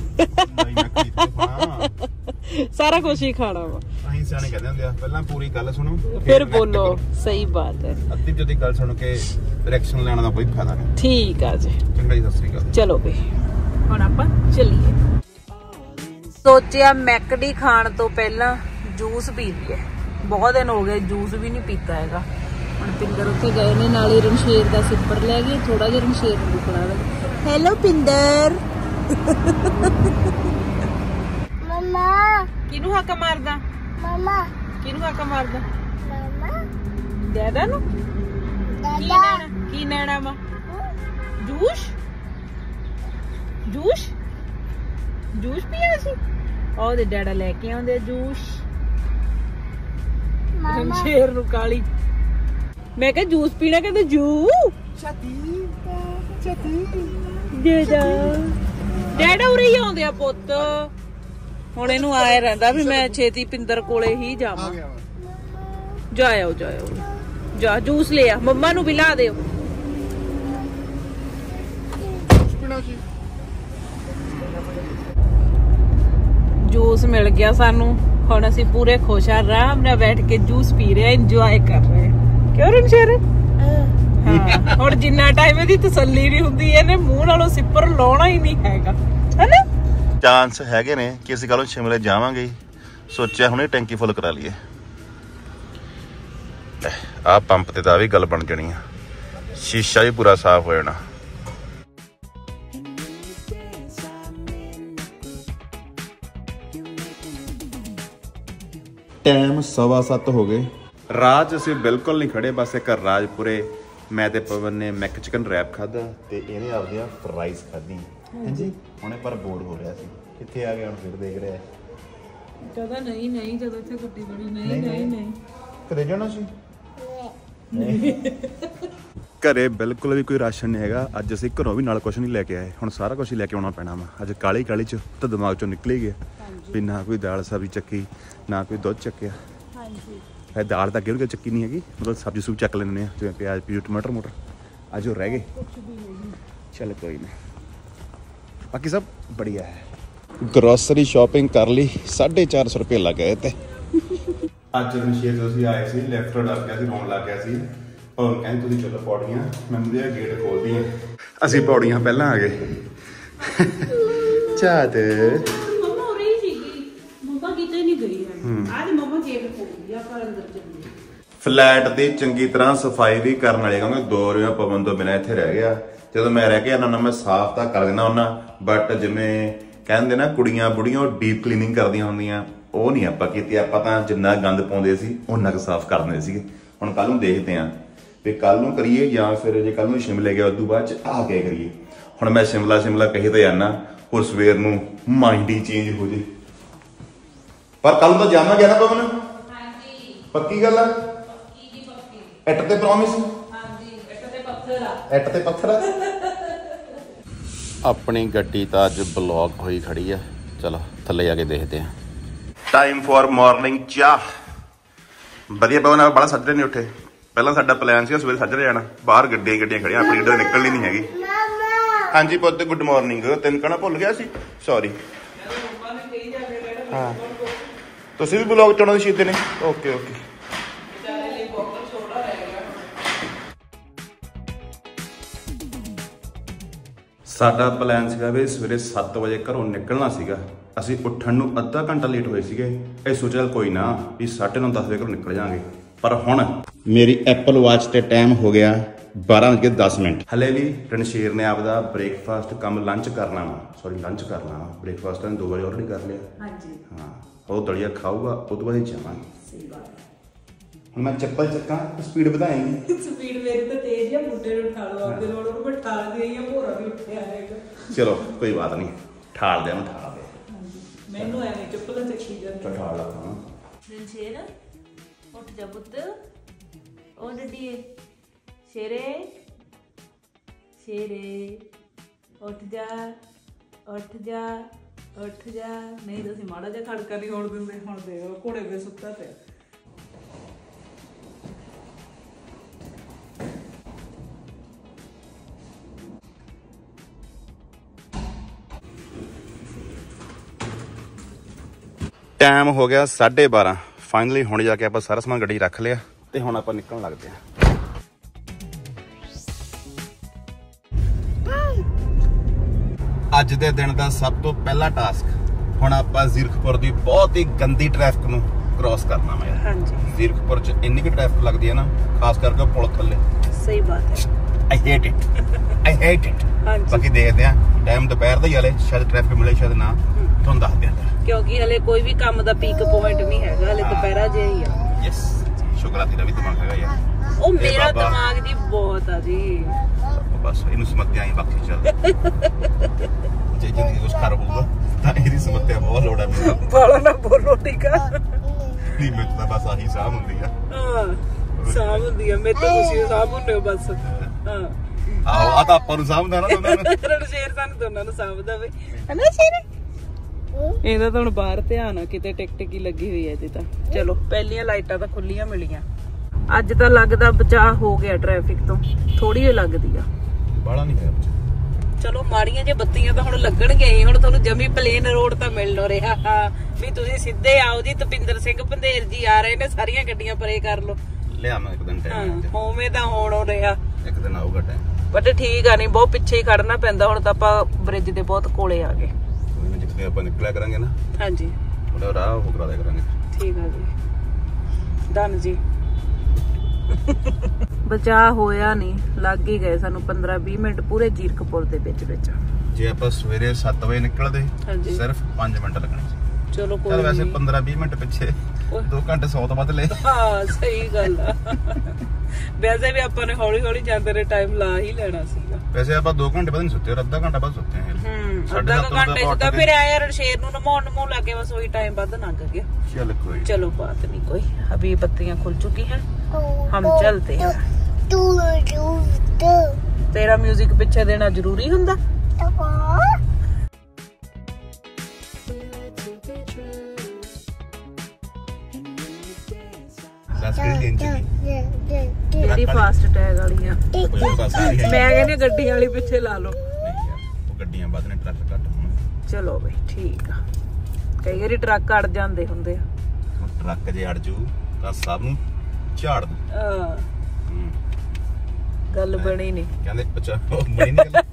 ਖਾਣਾ, ਸਾਰਾ ਕੁਝ ਹੀ ਖਾਣਾ ਵਾ। ਅਸੀਂ ਸਿਆਣੇ ਕਹਿੰਦੇ ਹੁੰਦੇ ਆ, ਪਹਿਲਾਂ ਪੂਰੀ ਗੱਲ ਸੁਣੋ ਫਿਰ ਬੋਲੋ। ਸਹੀ ਬਾਤ ਹੈ, ਅੱਧੀ ਜਦੀ ਗੱਲ ਸੁਣ ਕੇ ਰਿਐਕਸ਼ਨ ਲੈਣ ਦਾ ਕੋਈ ਫਾਇਦਾ ਨਹੀਂ। ਠੀਕ ਆ ਜੀ, ਚੰਗਾ ਜੀ, ਸਤਿ ਸ੍ਰੀ ਅਕਾਲ। ਚਲੋ ਬਈ, ਹੁਣ ਆਪਾਂ ਚੱਲੀਏ। ਸੋਚਿਆ ਮੈਕਡੀ ਖਾਣ ਤੋਂ ਪਹਿਲਾਂ ਜੂਸ ਪੀ ਲਈਏ, ਬਹੁਤ ਦਿਨ ਹੋ ਗਏ ਜੂਸ ਵੀ ਨਹੀਂ ਪੀਤਾ ਹੈਗਾ। ਹੁਣ ਪਿੰਦਰ ਉੱਥੇ ਗਏ ਨੇ, ਨਾਲੇ ਰਣਸ਼ੇਰ ਦਾ ਸਿੱਪਰ ਲੈ ਗਏ, ਥੋੜਾ ਜਿਹਾ ਰਣਸ਼ੇਰ ਨੂੰ ਬੁਲਾ ਲੈ। ਹੈਲੋ ਪਿੰਦਰ। ਮਮਾ ਕਿਹਨੂੰ ਹੱਕ ਮਾਰਦਾ? ਮਮਾ ਕਿਹਨੂੰ ਹੱਕ ਮਾਰਦਾ? ਮਮਾ ਡੈਡਾ ਨੂੰ। ਕੀ ਲੈਣਾ? ਕੀ ਲੈਣਾ ਵਾ? ਜੂਸ? ਜੂਸ ਜੂਸ ਪੀਆ ਸੀ? ਉਹਦੇ ਡੈਡਾ ਲੈ ਕੇ ਆਉਂਦੇ ਜੂਸ। ਸ਼ੇਰ ਨੂੰ ਕਾਲੀ ਮੈਂ ਕਿਹਾ ਜੂਸ ਪੀਣਾ, ਕਹਿੰਦੇ ਜੂ ਛਾਤੀ ਛਾਤੀ ਡੈਡਾ ਡੈਡਾ ਉਰੇ ਹੀ ਆਉਂਦੇ ਆ ਪੁੱਤ। ਹੁਣ ਇਹਨੂੰ ਆਏ ਰਹਿੰਦਾ ਵੀ ਮੈਂ ਛੇਤੀ ਪਿੰਦਰ ਕੋਲੇ ਹੀ ਜਾਵਾਂ। ਜਾਇਓ ਜਾਇਓ, ਜਾ ਜੂਸ ਲੈ ਆ, ਮੰਮਾ ਨੂੰ ਵੀ ਲਾ ਦਿਓ। ਜੂਸ ਮਿਲ ਗਿਆ ਸਾਨੂੰ, ਹੁਣ ਅਸੀਂ ਪੂਰੇ ਖੁਸ਼ ਆ, ਆਰਾਮ ਨਾਲ ਬੈਠ ਕੇ ਜੂਸ ਪੀ ਰਹੇ, ਇੰਜੋਏ ਕਰ ਰਹੇ। ਕਿਉਂ ਰਣਸ਼ੇਰ? ਹਾਂ, ਹੁਣ ਜਿੰਨਾ ਟਾਈਮ ਇਹਦੀ ਤਸੱਲੀ ਨਹੀਂ ਹੁੰਦੀ, ਇਹਨੇ ਮੂੰਹ ਨਾਲੋਂ ਸਿੱਪਰ ਲਾਉਣਾ ਹੀ ਨਹੀਂ ਹੈਗਾ, ਹੈਨਾ। ਚਾਂਸ ਹੈਗੇ ਨੇ ਕਿ ਅਸੀਂ ਕੱਲ ਸ਼ਿਮਲੇ ਜਾਵਾਂਗੇ, ਸੋਚਿਆ ਹੁਣੇ ਟੈਂਕੀ ਫੁੱਲ ਕਰਾ ਲਈਏ। ਆਹ ਪੰਪ ਤੇ ਤਾਂ ਵੀ ਗੱਲ ਬਣ ਜਾਣੀ ਆ, ਸ਼ੀਸ਼ਾ ਵੀ ਪੂਰਾ ਸਾਫ਼ ਹੋ ਜਾਣਾ। ਟਾਈਮ ਸਵਾ ਸੱਤ ਹੋ ਗਏ। ਰਾਜ ਅਸੀਂ ਬਿਲਕੁਲ ਨਹੀਂ ਖੜੇ, ਬਸ ਇੱਕ ਰਾਜਪੁਰੇ ਮੈਂ ਤੇ ਪਵਨ ਨੇ ਮੈਕ ਚਿਕਨ ਰੈਪ ਖਾਦਾ ਤੇ ਇਹਨੇ ਆਪਦੀਆਂ ਫਰਾਈਜ਼ ਖਾਧੀ। ਹਾਂਜੀ, ਹੁਣੇ ਪਰ ਬੋਰ ਹੋ ਰਿਹਾ ਸੀ, ਕਿੱਥੇ ਆ ਗਿਆ ਹੁਣ? ਫਿਰ ਦੇਖ ਰਿਹਾ ਕਹਦਾ ਨਹੀਂ ਨਹੀਂ, ਜਦੋਂ ਇੱਥੇ ਗੱਡੀ ਬਣੀ ਨਹੀਂ ਨਹੀਂ ਨਹੀਂ ਘਰੇ ਜਾਣਾ ਸੀ। ਘਰੇ ਬਿਲਕੁਲ ਵੀ ਕੋਈ ਰਾਸ਼ਨ ਨਹੀਂ ਹੈਗਾ। ਅੱਜ ਅਸੀਂ ਘਰੋਂ ਵੀ ਨਾਲ ਕੁਛ ਨਹੀਂ ਲੈ ਕੇ ਆਏ, ਹੁਣ ਸਾਰਾ ਕੁਛ ਹੀ ਲੈ ਕੇ ਆਉਣਾ ਪੈਣਾ ਵਾ। ਅੱਜ ਕਾਲੀ ਕਾਲੀ ਚ ਤਾਂ ਦਿਮਾਗ ਚੋਂ ਨਿਕਲ ਹੀ ਗਿਆ ਵੀ ਨਾ ਕੋਈ ਦਾਲ ਸਬਜ਼ੀ ਚੱਕੀ, ਨਾ ਕੋਈ ਦੁੱਧ ਚੱਕਿਆ। ਹਾਂਜੀ, ਦਾਲ ਤਾਂ ਅੱਗੇ ਚੱਕੀ ਨਹੀਂ ਹੈਗੀ, ਮਤਲਬ ਸਬਜ਼ੀ ਸੂਬ ਚੱਕ ਲੈਂਦੇ ਆ, ਜਿਵੇਂ ਪਿਆਜ਼ ਪਿਊਜ਼ ਟਮਾਟਰ ਮੋਟਰ। ਅੱਜ ਉਹ ਰਹਿ ਗਏ, ਚੱਲ ਕੋਈ ਨਹੀਂ, ਬਾਕੀ ਸਭ ਬੜੀਆ ਹੈ। ਗਰੋਸਰੀ ਸ਼ਾਪਿੰਗ ਕਰ ਲਈ, ਸਾਢੇ ਚਾਰ ਸੌ ਰੁਪਏ ਲੱਗ ਗਏ ਤੇ। ਅੱਜ ਰਣਸ਼ੇਰ ਤੋਂ ਅਸੀਂ ਆਏ ਸੀ, ਲੈਫਟ ਡਰ ਗਿਆ ਸੀ, ਰੋਣ ਲੱਗ ਗਿਆ ਸੀ। ਉਹ ਕਹਿੰਦੇ ਤੁਸੀਂ ਚਲੋ ਪੌੜੀਆਂ, ਮੈਂ ਮੁੰਡੇ ਗੇਟ ਖੋਲਦੀ ਆ। ਅਸੀਂ ਪੌੜੀਆਂ ਪਹਿਲਾਂ ਆ ਗਏ। ਚਾਤ ਮੰਮਾ ਉਰੇ ਹੀ ਸੀਗੀ, ਮੰਮਾ ਕਿਤੇ ਨਹੀਂ ਗਈ ਹੈ। ਅੱਜ ਮੰਮਾ ਗੇਟ ਖੋਲਦੀ ਆ, ਪਰ ਅੰਦਰ ਚੱਲੀ। ਫਲੈਟ ਦੀ ਚੰਗੀ ਤਰ੍ਹਾਂ ਸਫਾਈ ਵੀ ਕਰਨ ਵਾਲੇ, ਕਿਉਂਕਿ ਦੋ ਰੁਪਏ ਪਵਨ ਤੋਂ ਬਿਨਾਂ ਇੱਥੇ ਰਹਿ ਗਿਆ। ਜਦੋਂ ਮੈਂ ਰਹਿ ਗਿਆ ਨਾ, ਮੈਂ ਸਾਫ਼ ਤਾਂ ਕਰ ਦਿੰਦਾ ਉਹਨਾਂ, ਬਟ ਜਿਵੇਂ ਕਹਿੰਦੇ ਨਾ ਕੁੜੀਆਂ ਬੁੜੀਆਂ ਉਹ ਡੀਪ ਕਲੀਨਿੰਗ ਕਰਦੀਆਂ ਹੁੰਦੀਆਂ, ਉਹ ਨਹੀਂ ਆਪਾਂ ਕੀਤੀ। ਆਪਾਂ ਤਾਂ ਜਿੰਨਾ ਗੰਦ ਪਾਉਂਦੇ ਸੀ ਉਹਨਾਂ ਕੁ ਸਾਫ਼ ਕਰ ਦਿੰਦੇ ਸੀਗੇ। ਹੁਣ ਕੱਲ ਨੂੰ ਦੇਖਦੇ ਹਾਂ ਵੀ ਕੱਲ ਨੂੰ ਕਰੀਏ ਜਾਂ ਫਿਰ ਜੇ ਕੱਲ ਨੂੰ ਸ਼ਿਮਲੇ ਗਿਆ ਉਦੋਂ ਬਾਅਦ ਚ ਆ ਕੇ ਕਰੀਏ। ਹੁਣ ਮੈਂ ਸ਼ਿਮਲਾ ਸ਼ਿਮਲਾ ਕਹੀ ਤਾਂ ਜਾਣਾ, ਹੋਰ ਸਵੇਰ ਨੂੰ ਮਾਈਂਡ ਹੀ ਚੇਂਜ ਹੋ ਜੇ। ਪਰ ਕੱਲ ਤਾਂ ਜਾਵਾਂਗੇ ਨਾ ਪਵਨ? ਹਾਂਜੀ, ਪੱਕੀ ਗੱਲ ਆ? ਪੱਕੀ ਜੀ ਪੱਕੀ। ਇੱਟ ਤੇ ਪ੍ਰੋਮਿਸ? ਹਾਂਜੀ, ਇੱਟ ਤੇ ਪੱਥਰ ਆ। ਇੱਟ ਤੇ ਪੱਥਰ ਆ। ਆਪਣੀ ਗੱਡੀ ਤਾਂ ਅੱਜ ਬਲੌਕ ਹੋਈ ਖੜੀ ਆ, ਚਲੋ ਥੱਲੇ ਜਾ ਕੇ ਦੇਖਦੇ ਆ। ਟਾਈਮ ਫॉर ਮਾਰਨਿੰਗ ਚਾਹ। ਵਧੀਆ ਪਵਨ ਆ ਬੜਾ ਸੱਜਰੇ ਨਹੀਂ ਉੱਠੇ। ਪਹਿਲਾਂ ਸਾਡਾ ਪਲਾਨ ਸੀ ਸਵੇਰੇ ਸੱਜਰੇ ਜਾਣਾ, ਬਾਹਰ ਗੱਡੀਆਂ ਗੱਡੀਆਂ ਖੜੀਆਂ, ਆਪਣੀ ਗੱਡੀ ਨਿਕਲਣੀ ਨਹੀਂ ਹੈਗੀ। ਹਾਂਜੀ ਪੁੱਤ ਗੁੱਡ ਮਾਰਨਿੰਗ। ਤੈਨੂੰ ਕਹਿਣਾ ਭੁੱਲ ਗਿਆ ਸੀ, ਸੌਰੀ। ਹਾਂ ਤੁਸੀਂ ਵੀ ਬਲੌਗ ਚਾਉਣਾ ਸੀ ਨੇ? Okay okay. ਸਾਡਾ ਪਲਾਨ ਸੀਗਾ ਵੀ ਸਵੇਰੇ ਸੱਤ ਵਜੇ ਘਰੋਂ ਨਿਕਲਣਾ ਸੀਗਾ। ਅਸੀਂ ਉੱਠਣ ਨੂੰ ਅੱਧਾ ਘੰਟਾ ਲੇਟ ਹੋਏ ਸੀਗੇ। ਇਹ ਸੋਚਿਆ ਕੋਈ ਨਾ ਵੀ ਸਾਢੇ ਨੌ ਦਸ ਵਜੇ ਘਰੋਂ ਨਿਕਲ ਜਾਾਂਗੇ, ਪਰ ਹੁਣ ਮੇਰੀ ਐਪਲ ਵਾਚ ਤੇ ਟਾਈਮ ਹੋ ਗਿਆ ਬਾਰਾਂ ਵਜੇ ਦਸ ਮਿੰਟ। ਹਲੇ ਵੀ ਰਣਸ਼ੀਰ ਨੇ ਆਪਦਾ ਬ੍ਰੇਕਫਾਸਟ ਕੰਮ ਲੰਚ ਕਰਨਾ ਵਾ, ਸੌਰੀ ਲੰਚ ਕਰਨਾ ਵਾ। ਬ੍ਰੇਕਫਾਸਟ ਨੇ ਦੋ ਵਜੇ ਆਲਰੇਡੀ ਕਰ ਲਿਆ। ਹਾਂਜੀ ਹਾਂ, ਉਹ ਦਲੀਆ ਖਾਊਗਾ, ਉਹ ਤੋਂ ਬਾਅਦ ਹੀ ਜਾਵਾਂਗੇ। ਸਹੀ ਬਾਤ ਹੈ। ਹੁਣ ਮੈਂ ਚੱਪਲ ਚੱਕਾਂ, ਸਪੀਡ ਵਧਾਏਂਗੀ। ਸਪੀਡ ਮੇਰੀ ਤਾਂ ਤੇਜ਼ ਆ, ਮੁੰਡੇ ਨੂੰ ਉਠਾ ਲਓ ਆਪਦੇ ਲੋੜ ਨੂੰ, ਮੈਂ ਠਾਲ ਦੇ ਆ, ਭੋਰਾ ਵੀ ਉੱਠਿਆ ਹੈਗਾ। ਚਲੋ ਕੋਈ ਬਾਤ ਨਹੀਂ, ਠਾਲ ਦੇ ਉਹਨੂੰ, ਠਾਲ ਦੇ। ਮੈਨੂੰ ਐਵੇਂ ਚੱਪਲਾਂ ਚੱਕੀ ਜਾਂਦੀ, ਠਾਲ ਲਾ। ਰਣਸ਼ੀਰ ਉੱਠ ਜਾ ਪੁੱਤ, ਉਹ ਡੱਡੀਏ ਸ਼ੇਰੇ ਸ਼ੇਰੇ, ਉੱਠ ਜਾ ਉੱਠ ਜਾ ਉੱਠ ਜਾ। ਨਹੀਂ ਤੁਸੀਂ ਮਾੜਾ ਜਿਹਾ ਖੜਕਾ ਨਹੀਂ ਹੋਣ ਦਿੰਦੇ। ਹੁਣ ਦੇਖੋ ਘੋੜੇ ਤੇ ਸੁੱਤਾ ਪਿਆ। ਟਾਈਮ ਹੋ ਗਿਆ ਸਾਢੇ ਬਾਰਾਂ। ਫਾਈਨਲੀ ਹੁਣ ਜਾ ਕੇ ਆਪਾਂ ਸਾਰਾ ਸਮਾਨ ਗੱਡੀ ਰੱਖ ਲਿਆ ਤੇ ਹੁਣ ਆਪਾਂ ਨਿਕਲਣ ਲੱਗਦੇ ਹਾਂ। ਅੱਜ ਦੇ ਦਿਨ ਦਾ ਸਭ ਤੋਂ ਪਹਿਲਾ ਟਾਸਕ, ਹੁਣ ਆਪਾਂ ਜ਼ੀਰਕਪੁਰ ਦੀ ਬਹੁਤ ਹੀ ਗੰਦੀ ਟ੍ਰੈਫਿਕ ਨੂੰ ਕ੍ਰਾਸ ਕਰਨਾ ਵਾ। ਹਾਂਜੀ, ਜ਼ੀਰਕਪੁਰ ਚ ਇੰਨੀ ਕਿ ਟ੍ਰੈਫਿਕ ਲੱਗਦੀ ਹੈ ਨਾ, ਖਾਸ ਕਰਕੇ ਪੁਲ ਥੱਲੇ। ਸਹੀ ਬਾਤ ਹੈ। I hate it. I hate it. ਬਾਕੀ ਦੇਖਦੇ ਆ, ਟਾਈਮ ਦੁਪਹਿਰ ਦਾ ਹੀ ਹਲੇ, ਸ਼ਾਇਦ ਟ੍ਰੈਫਿਕ ਮਿਲੇ ਸ਼ਾਇਦ ਨਾ, ਤੁਹਾਨੂੰ ਦੱਸ ਦਿਆਂ। ਕਿਉਂਕਿ ਹਲੇ ਕੋਈ ਵੀ ਕੰਮ ਦਾ ਪੀਕ ਪੁਆਇੰਟ ਨਹੀਂ ਹੈਗਾ, ਹਲੇ ਦੁਪਹਿਰਾ ਜਿਹਾ ਹੀ ਆ। ਯੈਸ, ਸ਼ੁਕਰ ਆ ਤੇਰਾ ਵੀ ਦਿਮਾਗ ਹੈਗਾ ਯਾਰ। ਉਹ ਮੇਰਾ ਦਿਮਾਗ ਜੀ ਬਹੁਤ ਆ ਜੀ, ਬਸ ਇਹਨੂੰ ਸਮੱਸਿਆ ਹੀ ਬਾਕੀ ਚੱਲ। ਜੇ ਜ਼ਿੰਦਗੀ ਕੁਛ ਕਰ ਹੋਊਗਾ ਤਾਂ ਇਹਦੀ ਸਮੱਸਿਆ ਬਹੁਤ ਲੋੜ ਹੈ ਮੈਨੂੰ। ਬਾਲਾ ਨਾ ਬੋਲੋ ਠੀਕ ਆ। ਨਹੀਂ ਮੈਨੂੰ ਤਾਂ ਬਸ ਆਹੀ ਸਾਹ ਹੁੰਦੀ ਆ। ਹਾਂ ਸਾਹ ਹੁੰਦੀ ਆ, ਮੇਰੇ ਤੋਂ ਤੁਸੀਂ ਸਾਹ ਹੁੰਦੇ ਹੋ ਬਸ। ਹਾਂ ਆਹੋ, ਆ ਤਾਂ ਆਪਾਂ ਨੂੰ ਸਾਹਮਣਾ ਨਾ ਦੋਨਾਂ ਨੂੰ। ਰਣਸ਼ੀਰ ਸਾਨੂੰ ਦੋਨਾਂ ਨੂੰ ਸਾਹਮਣਾ ਬਈ, ਹਨਾ ਸ਼ੇਰ? ਇਹਦਾ ਤਾਂ ਹੁਣ ਬਾਹਰ ਧਿਆਨ ਆ, ਕਿਤੇ ਟਿਕ ਟਿਕੀ ਲੱਗੀ ਹੋਈ ਹੈ ਇਹਦੀ ਤਾਂ। ਚਲੋ ਪਹਿਲੀਆਂ ਲਾਈਟਾਂ ਤਾਂ ਖੁੱਲੀਆਂ ਮਿਲੀਆਂ। ਅੱਜ ਤਾਂ ਲੱਗਦਾ ਬਚਾਅ ਹੋ ਗਿਆ ਟ੍ਰੈਫਿਕ ਤੋਂ, ਥੋੜੀ ਜਿਹੀ ਲੱਗਦੀ ਆ, ਬਾਹਲਾ ਨਹੀਂ ਹੋਇਆ। ਚਲੋ ਮਾੜੀਆਂ ਜੇ ਬੱਤੀਆਂ ਤਾਂ ਹੁਣ ਲੱਗਣਗੀਆਂ ਹੀ। ਹੁਣ ਤੁਹਾਨੂੰ ਜਮੀ ਪਲੇਨ ਰੋਡ ਤਾਂ ਮਿਲ ਨੋ ਰਿਹਾ ਵੀ ਤੁਸੀਂ ਸਿੱਧੇ ਆਓ ਜੀ। ਤਪਿੰਦਰ ਸਿੰਘ ਪੰਧੇਰ ਜੀ ਆ ਰਹੇ ਨੇ, ਸਾਰੀਆਂ ਗੱਡੀਆਂ ਪਰੇ ਕਰ ਲੋ। ਲਿਆਵਾਂ ਇੱਕ ਦਿਨ ਟਾਈਮ, ਹੋਵੇਂ ਤਾਂ ਹੋਣ ਹੋ ਰਿਹਾ, ਇੱਕ ਦਿਨ ਆਊਗਾ ਟਾਈਮ। ਬਟ ਠੀਕ ਆ, ਨਹੀਂ ਬਹੁਤ ਪਿੱਛੇ ਹੀ ਖੜਨਾ ਪੈਂਦਾ। ਹੁਣ ਤਾਂ ਆਪਾਂ ਬ੍ਰਿਜ ਦੇ ਬਹੁਤ ਕੋਲੇ ਆ ਗਏ। ਜਿੱਥੇ ਆਪਾਂ ਨਿਕਲਿਆ ਕਰਾਂਗੇ ਨਾ, ਹਾਂਜੀ ਉਹਦਾ ਰਾਹ ਉਹ ਕਰਾ ਦਿਆ ਕਰਾਂਗੇ। ਠੀਕ ਆ ਜੀ, ਡਨ ਜੀ। ਬਚਾ ਹੋਇਆ ਨਹੀਂ, ਲੱਗ ਹੀ ਗਏ ਸਾਨੂੰ ਪੰਦਰਾਂ ਵੀਹ ਮਿੰਟ ਪੂਰੇ ਜ਼ੀਰਕਪੁਰ ਦੇ ਵਿੱਚ ਵਿੱਚ। ਜੇ ਆਪਾਂ ਸਵੇਰੇ ਸੱਤ ਵਜੇ ਨਿਕਲਦੇ ਸਿਰਫ ਪੰਜ ਮਿੰਟ ਲੱਗਣੇ ਸੀ। ਚਲੋ ਕੋਈ ਵੈਸੇ ਪੰਦਰਾਂ ਵੀਹ ਮਿੰਟ ਪਿੱਛੇ ਦੋ ਘੰਟੇ ਸੌ ਤੋਂ ਵੱਧ ਲਏ। ਹਾਂ ਸਹੀ ਗੱਲ ਆ। ਵੈਸੇ ਵੀ ਆਪਾਂ ਨੇ ਹੌਲੀ ਹੌਲੀ ਜਾਂਦੇ ਨੇ ਟਾਈਮ ਲਾ ਹੀ ਲੈਣਾ ਸੀਗਾ। ਵੈਸੇ ਆਪਾਂ ਦੋ ਘੰਟੇ ਬਾਅਦ ਨਹੀਂ ਸੁੱਤੇ, ਅੱਧਾ ਘੰਟਾ ਬਾਅਦ ਸੁੱਤੇ ਹਾਂ। ਹੂੰ ਅੱਧਾ ਘੰਟੇ ਸੁੱਤਾ, ਫਿਰ ਆਇਆ ਰਣਸ਼ੀਰ ਨੂੰ ਨਮਾਉਣ ਨਮਾਉਣ ਲੱਗੇ, ਬਸ ਉਹੀ ਟਾਈਮ ਵੱਧ ਲੰਘ ਗਿਆ। ਚਲ ਕੋਈ, ਚਲੋ ਬਾਤ ਨਹੀਂ ਕੋਈ। ਅਭੀ ਬੱਤੀਆਂ खुल चुकी हैं, हम चलते हैं। तेरा म्यूजिक पीछे देना जरूरी हुंदा? ਜਿਹੜੀ ਫਾਸਟ ਟੈਗ ਵਾਲੀਆਂ ਮੈਂ ਕਹਿੰਦੀ ਗੱਡੀਆਂ ਵਾਲੀ ਪਿੱਛੇ ਲਾ ਲਓ। ਉਹ ਗੱਡੀਆਂ ਵੱਧ ਨੇ, ਟਰੱਕ ਘੱਟ ਹੋਣ। ਚਲੋ ਬਈ ਠੀਕ ਆ, ਕਈ ਵਾਰੀ ਟਰੱਕ ਅੜ ਜਾਂਦੇ ਹੁੰਦੇ ਆ। ਟਰੱਕ ਜੇ ਅੜ ਜੂ ਤਾਂ ਸਭ ਨੂੰ ਝਾੜ ਦੂ। ਹਾਂ ਗੱਲ ਬਣੀ ਨਹੀਂ, ਕਹਿੰਦੇ ਅੱਛਾ ਬਣੀ ਨਹੀਂ ਗੱਲ।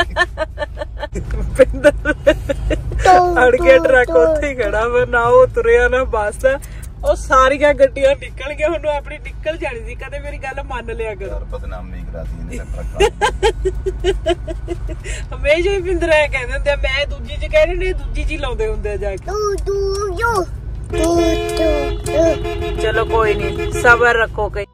ਅੜ ਕੇ ਟਰੱਕ ਉੱਥੇ ਹੀ ਖੜਾ, ਪਰ ਨਾ ਉਹ ਤੁਰਿਆ ਨਾ ਬੱਸ। ਉਹ ਸਾਰੀਆਂ ਗੱਡੀਆਂ ਨਿਕਲ ਗਈਆਂ, ਹੁਣ ਆਪਣੀ ਨਿਕਲ ਜਾਣੀ ਸੀ। ਕਦੇ ਮੇਰੀ ਗੱਲ ਮੰਨ ਲਿਆ ਕਰੋ। ਬਦਨਾਮੀ ਕਰਾਤੀ ਇਹਨੇ ਟਰੱਕ। ਹਮੇਸ਼ਾ ਹੀ ਪਿੰਦਰ ਐ ਕਹਿੰਦੇ ਹੁੰਦੇ ਆ, ਮੈਂ ਦੂਜੀ ਚ ਕਹਿੰਦੇ ਨੇ, ਦੂਜੀ ਚ ਲਾਉਂਦੇ ਹੁੰਦੇ ਆ ਜਾ ਕੇ। ਚਲੋ ਕੋਈ ਨਹੀਂ, ਸਬਰ ਰੱਖੋ। ਕਈ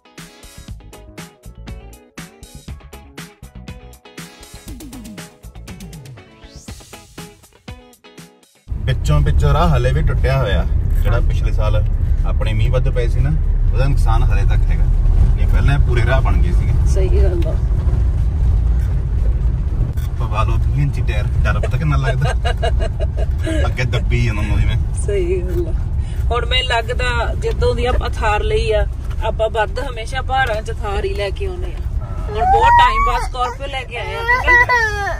ਵਿੱਚੋਂ ਵਿੱਚੋਂ ਰਾਹ ਹਲੇ ਵੀ ਟੁੱਟਿਆ ਹੋਇਆ, ਜਿਹੜਾ ਪਿਛਲੇ ਸਾਲ ਆਪਣੇ ਮੀਂਹ ਵੱਧ ਪਏ ਸੀ ਨਾ, ਉਹਦਾ ਨੁਕਸਾਨ ਹਲੇ ਤੱਕ ਹੈਗਾ। ਨਹੀਂ ਪਹਿਲਾਂ ਪੂਰੇ ਰਾਹ ਬਣ ਗਏ ਸੀਗੇ। ਸਹੀ ਗੱਲ ਆ। ਪਵਾ ਲੋ ਵੀਹ ਇੰਚੀ ਟਾਇਰ, ਡਰ ਪਤਾ ਕਿੰਨਾ ਲੱਗਦਾ। ਅੱਗੇ ਦੱਬੀ ਇਹਨਾਂ ਨੂੰ ਜਿਵੇਂ। ਸਹੀ ਗੱਲ ਆ। ਹੁਣ ਮੈਨੂੰ ਲੱਗਦਾ ਜਦੋਂ ਦੀ ਆਪਾਂ ਥਾਰ ਲਈ ਆ ਆਪਾਂ ਵੱਧ ਹਮੇਸ਼ਾ ਪਹਾੜਾਂ 'ਚ ਥਾਰ ਹੀ ਲੈ ਕੇ ਆਉਨੇ ਆ। ਹੁਣ ਬਹੁਤ ਟਾਈਮ ਬਾਅਦ ਸਕਾਰਪੀਓ ਲੈ ਕੇ ਆਏ ਆ।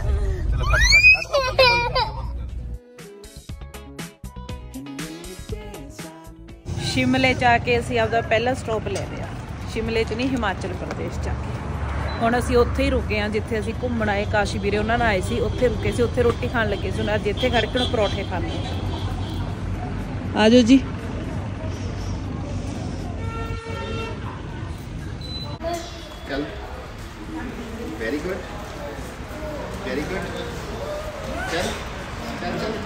ਸ਼ਿਮਲੇ ਚ ਆ ਕੇ ਅਸੀਂ ਆਪਦਾ ਪਹਿਲਾ ਸਟਾਪ ਲੈ ਲਿਆ। ਸ਼ਿਮਲੇ ਚ ਨਹੀਂ, ਹਿਮਾਚਲ ਪ੍ਰਦੇਸ਼ ਚ ਆ ਕੇ ਹੁਣ ਅਸੀਂ ਉੱਥੇ ਹੀ ਰੁਕੇ ਆ ਜਿੱਥੇ ਅਸੀਂ ਘੁੰਮਣ ਆਏ। ਕਾਸ਼ੀ ਵੀਰੇ ਉਹਨਾਂ ਨਾਲ ਆਏ ਸੀ, ਉੱਥੇ ਰੁਕੇ ਸੀ, ਉੱਥੇ ਰੋਟੀ ਖਾਣ ਲੱਗੇ ਸੀ। ਹੁਣ ਅੱਜ ਇੱਥੇ ਖੜ ਕੇ ਪਰੌਠੇ ਖਾਣੇ ਆ। ਜਾਓ ਜੀ। चल वेरी गुड वेरी गुड चल चल चल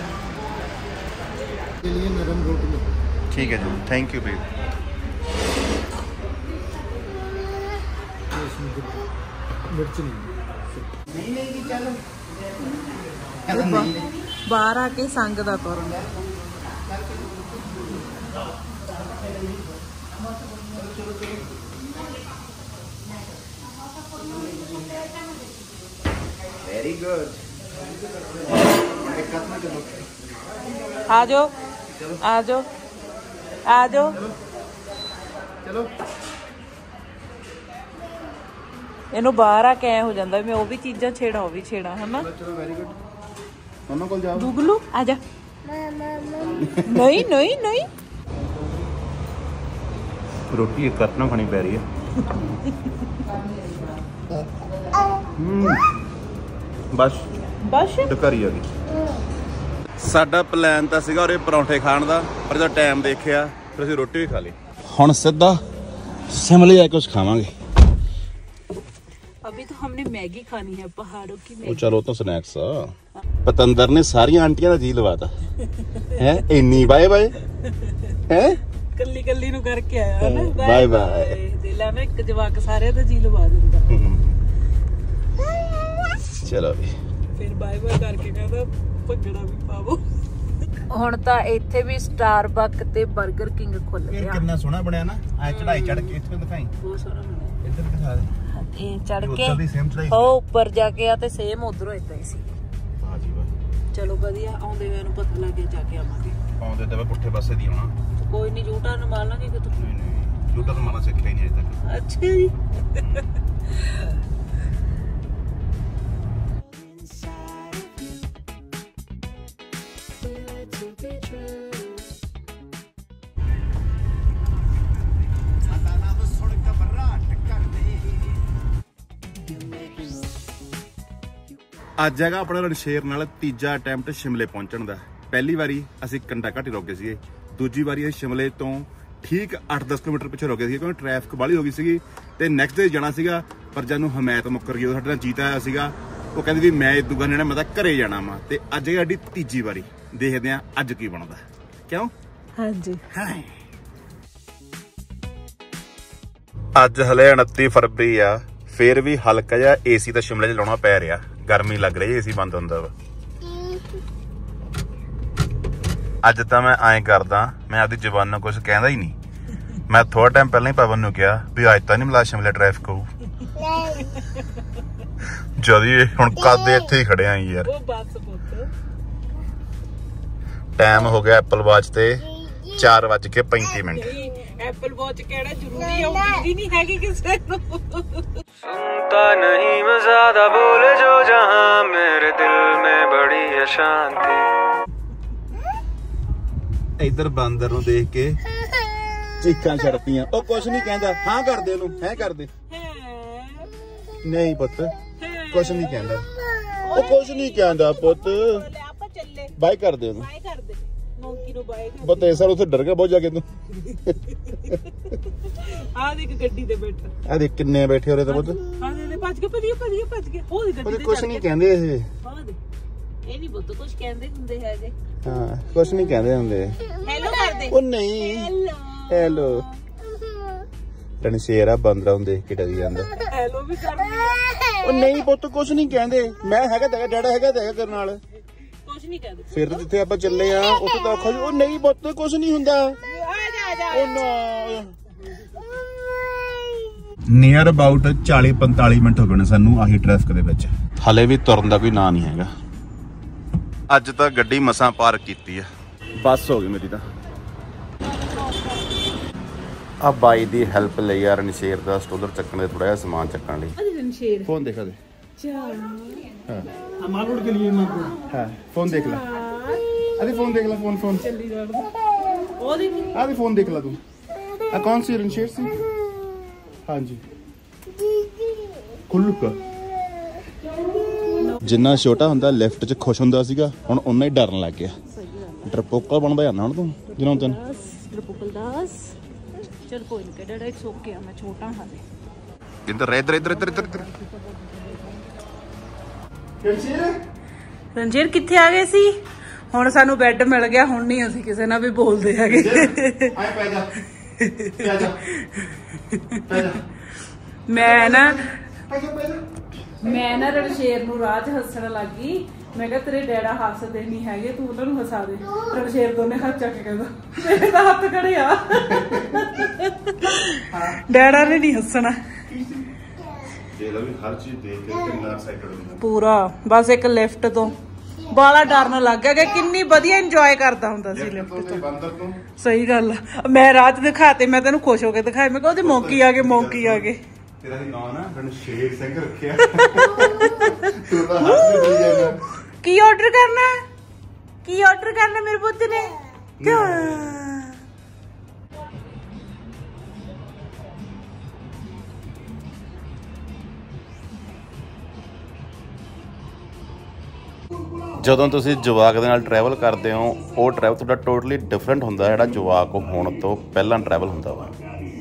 के लिए नरम रोटी। ठीक है जी, थैंक यू भैया। मिर्च नहीं नहीं चलो ਬਾਹਰ ਆ ਕੇ ਸੰਗ ਦਾ ਤੁਰਨ वेरी गुड। आ जाओ आ जाओ आ जाओ। चलो ਇਹਨੂੰ ਬਾਹਰ ਆ ਕੇ ਐ ਹੋ ਜਾਂਦਾ ਮੈਂ ਉਹ ਵੀ ਚੀਜ਼ਾਂ ਛੇੜਾ ਉਹ ਵੀ ਛੇੜਾ ਹਨਾ। चलो वेरी गुड। मम्मा को जाओ। ਗੁਗਲੂ ਆ ਜਾ। ਨਹੀਂ ਨਹੀਂ ਨਹੀਂ रोटी एक करना खानी पै रही है। बस ਬਸ ਘਰੀ ਆ ਗਈ। ਸਾਡਾ ਪਲਾਨ ਤਾਂ ਸੀਗਾ ਉਰੇ ਪਰੌਂਠੇ ਖਾਣ ਦਾ, ਪਰ ਜਦੋਂ ਟਾਈਮ ਦੇਖਿਆ ਫਿਰ ਅਸੀਂ ਰੋਟੀ ਵੀ ਖਾ ਲਈ। ਹੁਣ ਸਿੱਧਾ ਸ਼ਿਮਲੇ ਜਾ ਕੇ ਕੁਝ ਖਾਵਾਂਗੇ। अभी तो हमने मैगी खानी है, पहाड़ों की ਉਹ मैगी। ਚਲੋ ਤਾਂ ਸਨੈਕਸ ਆ। ਪਤੰਦਰ ਨੇ ਸਾਰੀਆਂ ਆਂਟੀਆਂ ਦਾ ਜੀ ਲਵਾਤਾ ਹੈ। ਇੰਨੀ ਬਾਏ ਬਾਏ ਹੈ ਕੱਲੀ ਕੱਲੀ ਨੂੰ ਕਰਕੇ ਆਇਆ ਨਾ। Bye bye. ਦੇ ਲੈ ਨਾ ਇੱਕ ਜਵਾਕ ਸਾਰਿਆਂ ਦਾ ਜੀ ਲਵਾ ਦਿੰਦਾ। ਚਲੋ ਵੀ ਫਿਰ ਬਾਏ ਬਾਏ ਕਰਕੇ ਕਹਿੰਦਾ ਭੱਜਣਾ ਵੀ ਪਾਵੋ। ਹੁਣ ਤਾਂ ਇੱਥੇ ਵੀ ਸਟਾਰਬਕ ਤੇ 버ਗਰ ਕਿੰਗ ਖੁੱਲ ਗਿਆ। ਕਿੰਨਾ ਸੋਹਣਾ ਬਣਿਆ ਨਾ। ਆ ਚੜਾਈ ਚੜ ਕੇ ਇੱਥੇ ਦਿਖਾਈ। ਬਹੁਤ ਸੋਹਣਾ ਬਣਿਆ। ਇੱਧਰ ਦਿਖਾ ਦੇ। ਇਹ ਚੜ ਕੇ ਉੱਧਰ ਦੀ same ਚੜਾਈ ਸੀ। ਉਹ ਉੱਪਰ ਜਾ ਕੇ ਆ ਤੇ ਸੇਮ ਉਧਰੋਂ ਇਦਾਂ ਹੀ ਸੀ। ਹਾਂ ਜੀ ਵਾਹ। ਚਲੋ ਵਧੀਆ, ਆਉਂਦੇ ਹੋਏ ਨੂੰ ਪਤਾ ਲੱਗ ਗਿਆ, ਜਾ ਕੇ ਆਵਾਂਗੇ। ਆਉਂਦੇ ਤੇ ਪੁੱਠੇ ਪਾਸੇ ਦੀ ਆਉਣਾ। ਕੋਈ ਨਹੀਂ, ਜੂਟਾ ਨੂੰ ਮਾਰ ਲਾਂਗੇ ਕਿਤੋਂ। ਨਹੀਂ ਨਹੀਂ ਜੂਟਾ ਤਾਂ ਮਾਰਨਾ ਸਿੱਖਿਆ ਹੀ ਨਹੀਂ ਅਜੇ ਤੱਕ। ਅੱਛਾ ਜੀ। ਅੱਜ ਹੈਗਾ ਆਪਣਾ ਰਣਸ਼ੇਰ ਨਾਲ ਤੀਜਾ ਅਟੈਂਪਟ ਸ਼ਿਮਲੇ ਪਹੁੰਚਣ ਦਾ। ਪਹਿਲੀ ਵਾਰੀ ਅਸੀਂ ਕੰਡਾ ਘਾਟੀ ਰੁਕ ਗਏ ਸੀਗੇ, ਦੂਜੀ ਵਾਰੀ ਅਸੀਂ ਸ਼ਿਮਲੇ ਤੋਂ ਠੀਕ ਅੱਠ ਦਸ ਕਿਲੋਮੀਟਰ ਪਿੱਛੇ ਰੁਕ ਗਏ ਸੀ ਕਿਉਂਕਿ ਟ੍ਰੈਫਿਕ ਬਾਹਲੀ ਹੋ ਗਈ ਸੀਗੀ ਤੇ ਨੈਕਸਟ ਡੇ ਜਾਣਾ ਸੀਗਾ। ਪਰ ਜਦ ਨੂੰ ਹਮਾਇਤ ਮੁੱਕਰ ਗਈ, ਸਾਡੇ ਨਾਲ ਜੀਤ ਆਇਆ ਸੀਗਾ, ਉਹ ਕਹਿੰਦੀ ਵੀ ਮੈਂ ਇਦੂ ਗਾਣੇ ਮੈਂ ਤਾਂ ਘਰੇ ਜਾਣਾ ਵਾ। ਤੇ ਅੱਜ ਇਹ ਸਾਡੀ ਤੀਜੀ ਵਾਰੀ, ਦੇਖਦੇ ਆ ਅੱਜ ਕੀ ਬਣਦਾ। ਕਿਉਂ? ਹਾਂਜੀ। ਅੱਜ ਹਲੇ ਉਨੱਤੀ ਫਰਵਰੀ ਆ, ਫੇਰ ਵੀ ਹਲਕਾ ਜਿਹਾ ਏਸੀ ਤਾਂ ਸ਼ਿਮਲੇ 'ਚ ਲਾਉਣਾ ਪੈ ਰਿਹਾ। ਗਰਮੀ ਲੱਗ ਰਹੀ, ਏਸੀ ਬੰਦ ਹੁੰਦਾ ਵਾ। ਅੱਜ ਤਾਂ ਮੈਂ ਐਂ ਕਰਦਾ, ਮੈਂ ਆਪਦੀ ਜ਼ਬਾਨ ਨੂੰ ਕੁਝ ਕਹਿੰਦਾ ਹੀ ਨਹੀਂ। ਮੈਂ ਥੋੜਾ ਟਾਈਮ ਪਹਿਲਾਂ ਹੀ ਪਵਨ ਨੂੰ ਕਿਹਾ ਵੀ ਅੱਜ ਤਾਂ ਨਹੀਂ ਮਿਲਾ ਸ਼ਿਮਲੇ ਟ੍ਰੈਫਿਕ ਹੋਊ। ਜਦੀ ਹੁਣ ਕਾਦੇ ਇੱਥੇ ਹੀ ਖੜੇ ਆਂ ਯਾਰ। ਉਹ ਬੱਸ ਪੁੱਤ ਟਾਈਮ ਹੋ ਗਿਆ ਐਪਲ ਵਾਚ ਤੇ ਚਾਰ ਵੱਜ ਕੇ ਪੈਂਤੀ ਮਿੰਟ। ਐਪਲ ਵਾਚ ਕਿਹੜਾ ਜ਼ਰੂਰੀ ਆ, ਉਹ ਜ਼ਰੂਰੀ ਨਹੀਂ ਹੈਗੀ ਕਿਸੇ ਨੂੰ। सुनता नहीं मैं ज्यादा बोले जो जहां मेरे दिल में बड़ी अशांति। इधर बंदर नु देख के चीखां छड़तियां। ओ कुछ नहीं कहंदा, हां कर दे ओनू, है कर दे। नहीं पुत्त कुछ नहीं कहंदा, ओ कुछ नहीं कहंदा पुत्त। ਆਪਾਂ ਚੱਲੇ बाय कर दे ओनू, ਬਾਏ ਕਰ ਦੇ ਮੌਂਕੀ ਨੂੰ ਬਾਏ ਕਰ। बते सर उसे डर गया बहुत जाके तू। ਆ ਦੇਖ ਗੱਡੀ ਤੇ ਬੈਠਾ, आ देख किन्ने बैठे हो रहे थे पुत्त। ਆ ਦੇ ਭੱਜ ਗਿਆ ਭੱਜ ਗਿਆ ਭੱਜ ਗਿਆ ਭੱਜ ਗਿਆ। ਉਹ ਦੀ ਗੱਡੀ ਤੇ कुछ नहीं कहंदे ये। ਆ ਦੇ ਇਹ ਨਹੀਂ ਪੁੱਤ ਕੁਝ ਕਹਿੰਦੇ ਹੁੰਦੇ ਹੈਗੇ। हां कुछ नहीं कहंदे हुंदे। ਹੈਲੋ ਕਰ ਦੇ। ओ नहीं ਹੈਲੋ हेलो ਰਣਸ਼ੇਰ ਆ, ਬੰਦਰਾਂ ਨੂੰ ਦੇਖ ਕੇ ਡਰੀ ਜਾਂਦਾ। ਹੈਲੋ ਵੀ ਕਰਦੀ ਆ। ਉਹ ਨਹੀਂ ਪੁੱਤ ਕੁਛ ਨਹੀਂ ਕਹਿੰਦੇ, ਮੈਂ ਹੈਗਾ ਤੇਰਾ ਡੈਡਾ ਹੈਗਾ ਤੇਰਾ ਤੇਰੇ ਨਾਲ। ਕੁਝ ਨਹੀਂ ਕਹਿੰਦੇ। ਫਿਰ ਤਾਂ ਜਿੱਥੇ ਆਪਾਂ ਚੱਲੇ ਆ ਉੱਥੇ ਤਾਂ ਔਖਾ ਜੀ। ਉਹ ਨਹੀਂ ਪੁੱਤ ਕੁਛ ਨਹੀਂ ਹੁੰਦਾ। ਆ ਜਾ ਆ ਜਾ। ਉਹ ਨਾ ਨੀਅਰ ਅਬਾਊਟ ਚਾਲੀ ਪੰਤਾਲੀ ਮਿੰਟ ਹੋ ਗਏ ਨੇ ਸਾਨੂੰ ਆਹੀ ਟ੍ਰੈਫਿਕ ਦੇ ਵਿੱਚ। ਹਲੇ ਵੀ ਤੁਰਨ ਦਾ ਕੋਈ ਨਾਂ ਨਹੀਂ ਹੈਗਾ। ਅੱਜ ਤਾਂ ਗੱਡੀ ਮਸਾਂ ਪਾਰਕ ਕੀਤੀ ਆ, ਬੱਸ ਹੋ ਗਈ ਮੇਰੀ ਤਾਂ। ਆ ਬਾਈ ਦੀ ਹੈਲਪ ਲਈ ਯਾਰ ਰਣਸ਼ੇਰ ਦਾ ਸਟੋਲਰ ਚੱਕਣ ਦੇ ਥੋੜਾ ਜਿਹਾ ਸਮਾਨ ਚੱਕਣ ਲਈ। अरे रणशेर फोन देखा दे। चल हाँ माल रोड के लिए माल रोड। हाँ फोन देख ला। अरे फोन देख ला फोन फोन। चली जा ओ देखी अरे फोन देख ला तू। आ कौन सी रणशेर सी? हाँ जी। कुल्लू का। ਜਿੰਨਾ ਛੋਟਾ ਹੁੰਦਾ ਲਿਫਟ 'ਚ ਖੁਸ਼ ਹੁੰਦਾ ਸੀਗਾ ਹੁਣ ਉਨਾ ਹੀ ਡਰਨ ਲੱਗ ਗਿਆ। ਡਰਪੋਕਾ ਬਣਦਾ ਜਾਂਦਾ ਹੁਣ ਤੂੰ ਦਿਨੋਂ ਦਿਨ। ਡਰਪੋਕਲ ਦਾਸ ਚਲ ਕੋਈ ਨਹੀਂ ਕਿਹੜਾ ਇੱਕ ਸੋਕੇ ਆ ਮੈਂ ਛੋਟਾ ਹਾਂ ਇੱਧਰ ਇੱਧਰ ਇੱਧਰ ਇੱਧਰ ਇੱਧਰ। ਰਣਜੀਤ ਕਿੱਥੇ ਆ ਗਏ ਸੀ? ਹੁਣ ਸਾਨੂੰ ਬੈੱਡ ਮਿਲ ਗਿਆ, ਹੁਣ ਨਹੀਂ ਅਸੀਂ ਕਿਸੇ ਨਾਲ ਵੀ ਬੋਲਦੇ ਹੈਗੇ। आए पै जा। पै जा। पै जा। ਮੈਂ ਨਾ पै जा पै जा। ਮੈਂ ਨਾ ਰਣਸ਼ੇਰ ਨੂੰ ਰਾਹ 'ਚ ਹੱਸਣ ਲੱਗ ਗਈ। ਮੈਂ ਕਿਹਾ ਤੇਰੇ ਡੈਡਾ ਹੱਸਦੇ ਨਹੀਂ ਹੈਗੇ, ਤੂੰ ਉਹਨਾਂ ਨੂੰ ਹਸਾ ਦੇ। ਰਣਸ਼ੇਰ ਦੋਨੇ ਹੱਥ ਚੱਕ ਕੇ ਕਹਿੰਦਾ ਮੇਰੇ ਤਾਂ ਹੱਥ ਖੜੇ ਆ। ਡੈਡਾ ਨੇ ਨਹੀਂ ਹੱਸਣਾ ਹਰ ਚੀਜ਼ ਦੇਖ ਕੇ ਕਿੰਨਾ ਐਕਸਾਈਟਡ ਹੁੰਦਾ ਪੂਰਾ। ਬਸ ਇੱਕ ਲਿਫਟ ਤੋਂ ਬਾਲਾ ਡਰਨ ਲੱਗ ਗਿਆ ਕਿ ਕਿੰਨੀ ਵਧੀਆ ਇੰਜੋਏ ਕਰਦਾ ਹੁੰਦਾ ਸੀ ਲਿਫਟ ਤੋਂ। बंदर तू। ਸਹੀ ਗੱਲ ਆ। ਮੈਂ ਰਾਹ 'ਚ ਦਿਖਾਤੇ, ਮੈਂ ਤੈਨੂੰ ਖੁਸ਼ ਹੋ ਕੇ ਦਿਖਾਏ। ਮੈਂ ਕਿਹਾ ਉਹਦੇ ਮੌਂਕੀ ਆ ਗਏ, ਮੌਂਕੀ ਆ ਗਏ। ਤੇਰਾ ਹੀ ਨਾਂ ਨਾ ਰਣਸ਼ੇਰ ਸਿੰਘ ਰੱਖਿਆ। तू तो हंस भी रही है ना। ਕੀ ਆਰਡਰ ਕਰਨਾ? ਕੀ ਆਰਡਰ ਕਰਨਾ ਮੇਰੇ ਪੁੱਤ ਨੇ? ਜਦੋਂ ਤੁਸੀਂ ਜਵਾਕ ਦੇ ਨਾਲ ਟਰੈਵਲ ਕਰਦੇ ਹੋ ਉਹ ਟਰੈਵਲ ਤੁਹਾਡਾ ਟੋਟਲੀ ਡਿਫਰੈਂਟ ਹੁੰਦਾ ਜਿਹੜਾ ਜਵਾਕ ਹੋਣ ਤੋਂ ਪਹਿਲਾਂ ਟਰੈਵਲ ਹੁੰਦਾ ਵਾ।